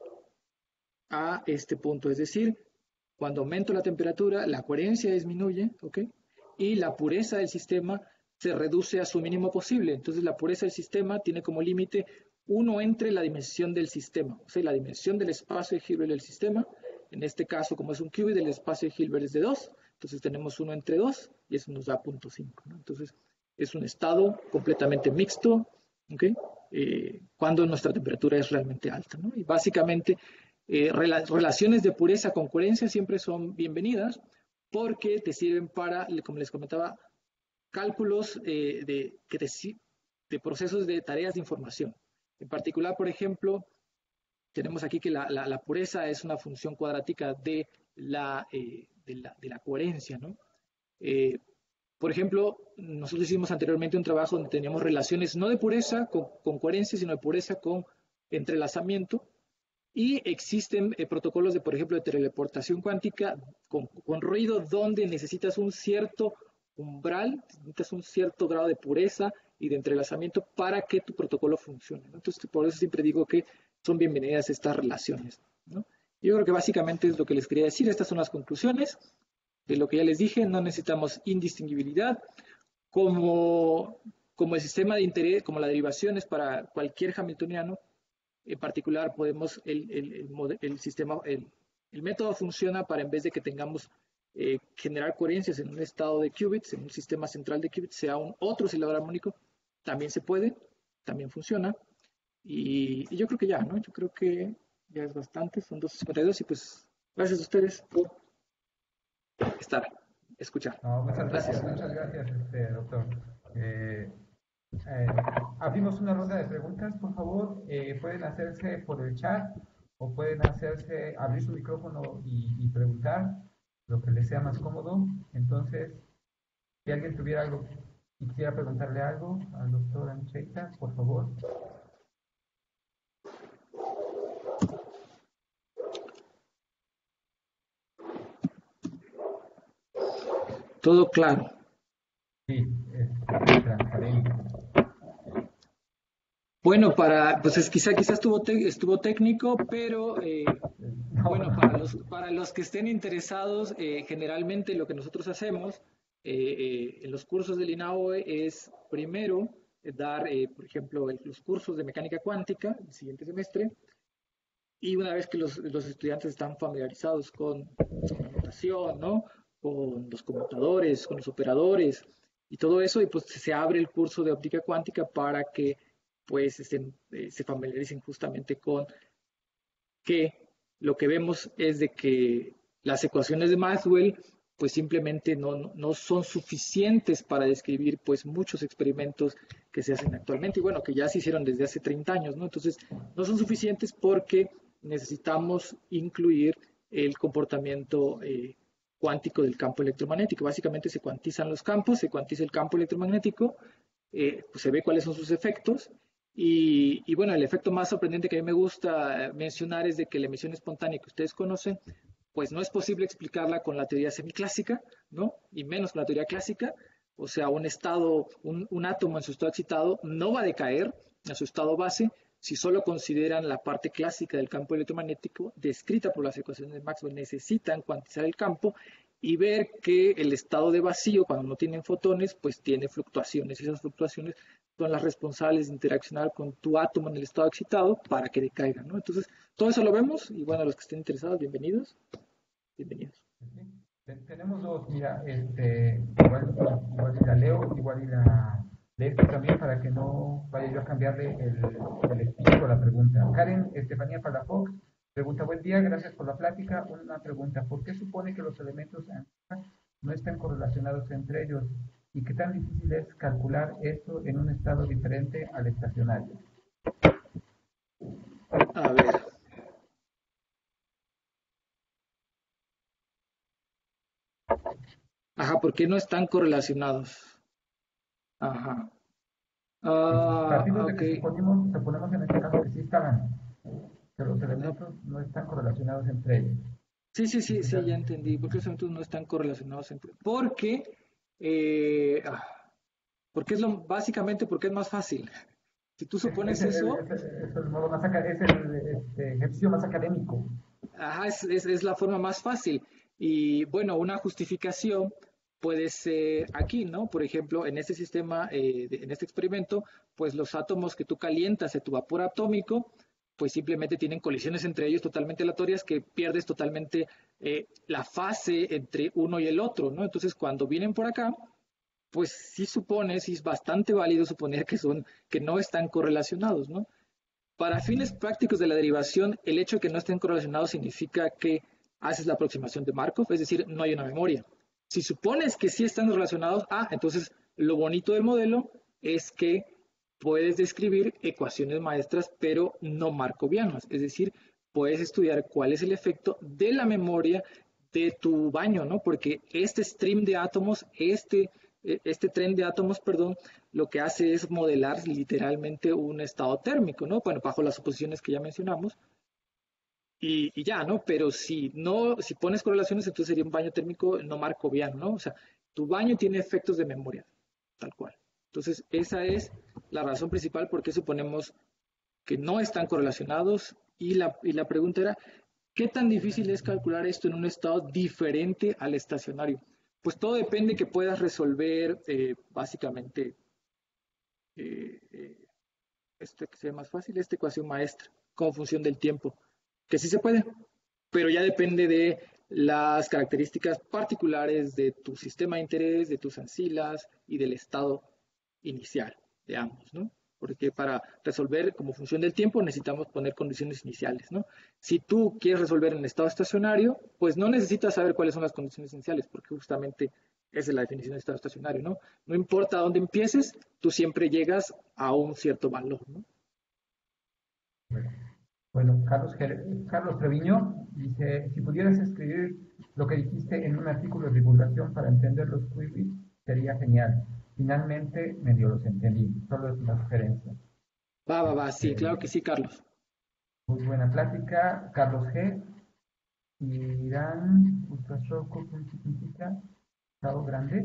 a este punto, es decir, cuando aumento la temperatura, la coherencia disminuye, ¿ok? Y la pureza del sistema se reduce a su mínimo posible. Entonces la pureza del sistema tiene como límite uno entre la dimensión del sistema, o sea, la dimensión del espacio de Hilbert del sistema. En este caso, como es un qubit, el espacio de Hilbert es de dos, entonces tenemos uno entre dos y eso nos da cero punto cinco, ¿no? Entonces es un estado completamente mixto, ¿ok? Eh, cuando nuestra temperatura es realmente alta, ¿no? Y básicamente eh, rela relaciones de pureza con coherencia siempre son bienvenidas porque te sirven para, como les comentaba, cálculos eh, de, que te, de procesos de tareas de información. En particular, por ejemplo, tenemos aquí que la, la, la pureza es una función cuadrática de la, eh, de la, de la coherencia, ¿no? Eh, por ejemplo, nosotros hicimos anteriormente un trabajo donde teníamos relaciones no de pureza con, con coherencia, sino de pureza con entrelazamiento. Y existen eh, protocolos de, por ejemplo, de teleportación cuántica con, con ruido donde necesitas un cierto umbral, necesitas un cierto grado de pureza y de entrelazamiento para que tu protocolo funcione, ¿no? Entonces, por eso siempre digo que son bienvenidas estas relaciones, ¿no? Yo creo que básicamente es lo que les quería decir. Estas son las conclusiones de lo que ya les dije. No necesitamos indistinguibilidad. Como, como el sistema de interés, como la derivación es para cualquier hamiltoniano, en particular podemos, el, el, el, el sistema, el, el método funciona para, en vez de que tengamos eh, generar coherencias en un estado de qubits, en un sistema central de qubits, sea un otro oscilador armónico, también se puede, también funciona. Y, y yo creo que ya, ¿no? Yo creo que ya es bastante, son dos cincuenta y dos y pues gracias a ustedes por estar, escuchar. No, muchas gracias, gracias, muchas gracias, este, doctor. Eh, eh, abrimos una ronda de preguntas, por favor. Eh, pueden hacerse por el chat o pueden hacerse, abrir su micrófono y, y preguntar lo que les sea más cómodo. Entonces, si alguien tuviera algo y quisiera preguntarle algo al doctor Ancheita, por favor. Todo claro. Sí, es transparente. Bueno, para, pues es, quizá, quizá estuvo, te, estuvo técnico, pero eh, no, bueno, para los, para los que estén interesados, eh, generalmente lo que nosotros hacemos eh, eh, en los cursos del INAOE es primero eh, dar, eh, por ejemplo, el, los cursos de mecánica cuántica el siguiente semestre, y una vez que los, los estudiantes están familiarizados con la notación, ¿no? Con los conmutadores, con los operadores y todo eso, y pues se abre el curso de óptica cuántica para que pues estén, eh, se familiaricen justamente con que lo que vemos es de que las ecuaciones de Maxwell pues simplemente no, no, no son suficientes para describir pues muchos experimentos que se hacen actualmente y bueno, que ya se hicieron desde hace treinta años, ¿no? Entonces, no son suficientes porque necesitamos incluir el comportamiento eh, cuántico del campo electromagnético. Básicamente se cuantizan los campos, se cuantiza el campo electromagnético, eh, pues se ve cuáles son sus efectos. Y, y bueno, el efecto más sorprendente que a mí me gusta mencionar es de que la emisión espontánea que ustedes conocen, pues no es posible explicarla con la teoría semiclásica, ¿no? Y menos con la teoría clásica. O sea, un estado, un, un átomo en su estado excitado no va a decaer a su estado base si solo consideran la parte clásica del campo electromagnético descrita por las ecuaciones de Maxwell. Necesitan cuantizar el campo y ver que el estado de vacío, cuando no tienen fotones, pues tiene fluctuaciones. Esas fluctuaciones son las responsables de interaccionar con tu átomo en el estado excitado para que decaigan, ¿no? Entonces, todo eso lo vemos y bueno, los que estén interesados, bienvenidos. Bienvenidos. Tenemos dos, mira, este, igual, igual y la leo, igual y la leo también para que no vaya yo a cambiarle el, el estilo a la pregunta. Karen Estefanía Palafox pregunta, buen día, gracias por la plática. Una pregunta, ¿por qué supone que los elementos no están correlacionados entre ellos? ¿Y qué tan difícil es calcular esto en un estado diferente al estacionario? A ver. Ajá, ¿por qué no están correlacionados? Ajá. Pues, Ah, partimos de ok. que suponemos, suponemos en este caso que sí estaban, que los Ah, elementos no están correlacionados entre ellos. sí, sí, sí, sí, Entonces, ya entendí. ¿Por qué los eventos no están correlacionados entre? Porque, eh, ah, porque es lo, básicamente porque es más fácil. Si tú es, es, supones es, eso, es- es el modo más aca- es el este, ejercicio más académico. ajá, es, es, es la forma más fácil. Y bueno, una justificación puede ser aquí, ¿no? Por ejemplo, en este sistema, eh, de- en este experimento, pues los átomos que tú calientas de tu vapor atómico, pues simplemente tienen colisiones entre ellos totalmente aleatorias que pierdes totalmente eh, la fase entre uno y el otro, ¿no? Entonces, cuando vienen por acá, pues sí supone, sí es bastante válido suponer que son, que no están correlacionados, ¿no? Para fines prácticos de la derivación, el hecho de que no estén correlacionados significa que haces la aproximación de Markov, es decir, no hay una memoria. Si supones que sí están relacionados, ah, entonces lo bonito del modelo es que puedes describir ecuaciones maestras, pero no markovianas, es decir, puedes estudiar cuál es el efecto de la memoria de tu baño, ¿no? Porque este stream de átomos, este, este tren de átomos, perdón, lo que hace es modelar literalmente un estado térmico, ¿no? Bueno, bajo las suposiciones que ya mencionamos, y, y ya, ¿no? Pero si no, si pones correlaciones, entonces sería un baño térmico no markoviano, ¿no? O sea, tu baño tiene efectos de memoria, tal cual. Entonces, esa es la razón principal por qué suponemos que no están correlacionados. Y la, y la pregunta era, ¿qué tan difícil es calcular esto en un estado diferente al estacionario? Pues todo depende que puedas resolver eh, básicamente eh, eh, este que sea más fácil, esta ecuación maestra, como función del tiempo, que sí se puede, pero ya depende de las características particulares de tu sistema de interés, de tus ancilas y del estado inicial de ambos, ¿no? Porque para resolver como función del tiempo necesitamos poner condiciones iniciales, ¿no? Si tú quieres resolver en estado estacionario, pues no necesitas saber cuáles son las condiciones iniciales, porque justamente esa es la definición de estado estacionario, ¿no? No importa dónde empieces, tú siempre llegas a un cierto valor, ¿no? Bueno, Carlos, Carlos Treviño dice, si pudieras escribir lo que dijiste en un artículo de divulgación para entender los qubits, sería genial. Finalmente, medio los entendí, solo es una sugerencia. Va, va, va, sí, Este, claro que sí, Carlos. muy buena plática. Carlos G. Irán, Ultrashock, ¿qué significa? Estado grande.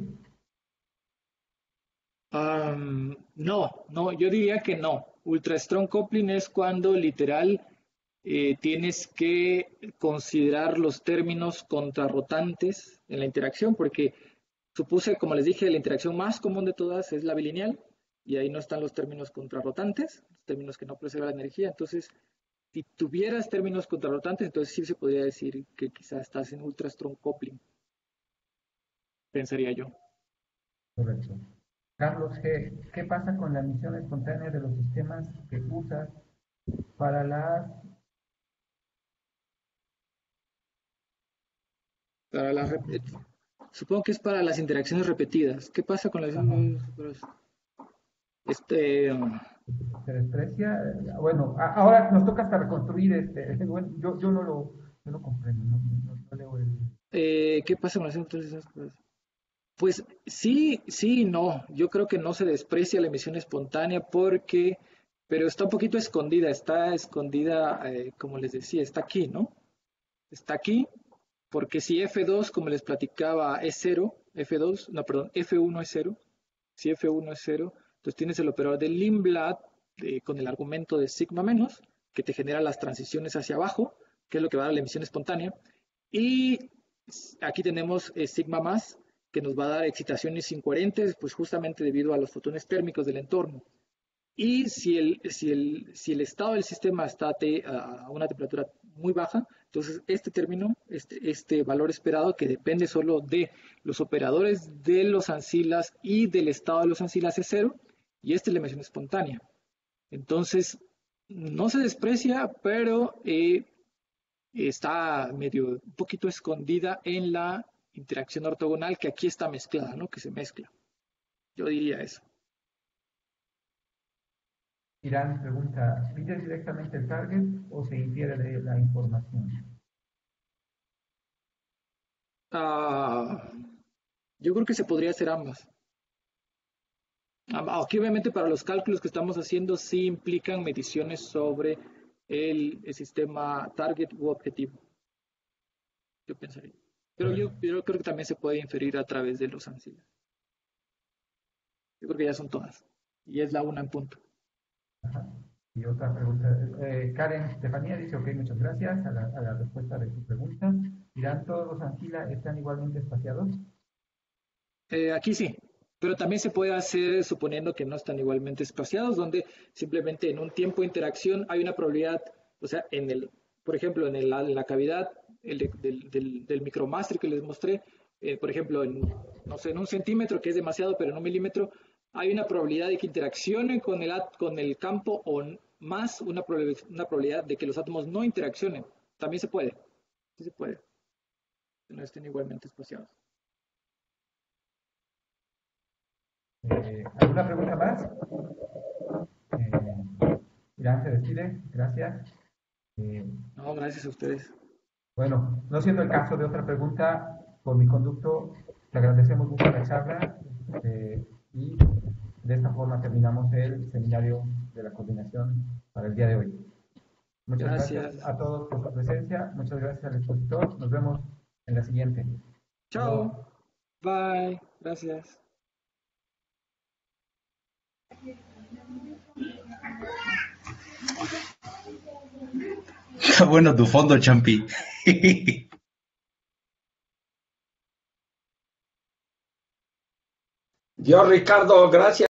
Um, no, no, yo diría que no. Ultra strong coupling es cuando literal eh, tienes que considerar los términos contrarrotantes en la interacción, porque supuse, como les dije, la interacción más común de todas es la bilineal, y ahí no están los términos contrarrotantes, los términos que no preservan la energía. Entonces, si tuvieras términos contrarrotantes, entonces sí se podría decir que quizás estás en ultra strong coupling, pensaría yo. Correcto. Carlos G. ¿Qué pasa con la emisión espontánea de los sistemas que usas para las... Para la, supongo que es para las interacciones repetidas. ¿Qué pasa con las... Ajá, Este, se desprecia? Bueno, a- ahora nos toca hasta reconstruir este. Bueno, yo, yo no lo, yo no comprendo, no, no, no leo el... eh, ¿qué pasa con las interacciones? Pues sí, sí y no. Yo creo que no se desprecia la emisión espontánea porque, pero está un poquito escondida, está escondida, eh, como les decía, está aquí, ¿no? Está aquí, porque si F dos, como les platicaba, es cero, F dos, no, perdón, F uno es cero, si F uno es cero, entonces tienes el operador de Lindblad eh, con el argumento de sigma menos, que te genera las transiciones hacia abajo, que es lo que va a dar la emisión espontánea, y aquí tenemos eh, sigma más, que nos va a dar excitaciones incoherentes, pues justamente debido a los fotones térmicos del entorno. Y si el, si el, si el estado del sistema está a una temperatura muy baja, entonces este término, este, este valor esperado, que depende solo de los operadores de los ancilas y del estado de los ancilas, es cero, y esta es la emisión espontánea. Entonces, no se desprecia, pero eh, está medio un poquito escondida en la interacción ortogonal, que aquí está mezclada, ¿no? Que se mezcla. Yo diría eso. Irán pregunta, ¿pides directamente el target o se infiere de la información? Ah, Yo creo que se podría hacer ambas. Ah, Aquí obviamente para los cálculos que estamos haciendo sí implican mediciones sobre el, el sistema target u objetivo, yo pensaría. Pero yo, yo creo que también se puede inferir a través de los ancilas. Yo creo que ya son todas. Y es la una en punto. Ajá. Y otra pregunta. Eh, Karen Estefanía dice, ok, muchas gracias a la, a la respuesta de su pregunta. ¿Irán todos los Ancila están igualmente espaciados? Eh, aquí sí, pero también se puede hacer suponiendo que no están igualmente espaciados, donde simplemente en un tiempo de interacción hay una probabilidad, o sea, en el, por ejemplo, en, el, en la cavidad el de- del, del, del micromaster que les mostré, eh, por ejemplo, en, no sé, en un centímetro, que es demasiado, pero en un milímetro, hay una probabilidad de que interaccionen con el, at- con el campo o n- más una, probabil- una probabilidad de que los átomos no interaccionen. También se puede, sí se puede, que no estén igualmente espaciados. Eh, ¿alguna pregunta más? Eh, Irán se despide, gracias. Eh, No, gracias a ustedes. bueno, no siendo el caso de otra pregunta, por mi conducto, te agradecemos mucho la charla eh, y de esta forma terminamos el seminario de la coordinación para el día de hoy. Muchas gracias Gracias. a todos por su presencia, muchas gracias al expositor, nos vemos en la siguiente. Hasta Chao. luego. Bye. Gracias. Bueno, tu fondo, Champi. Dios, Ricardo, gracias.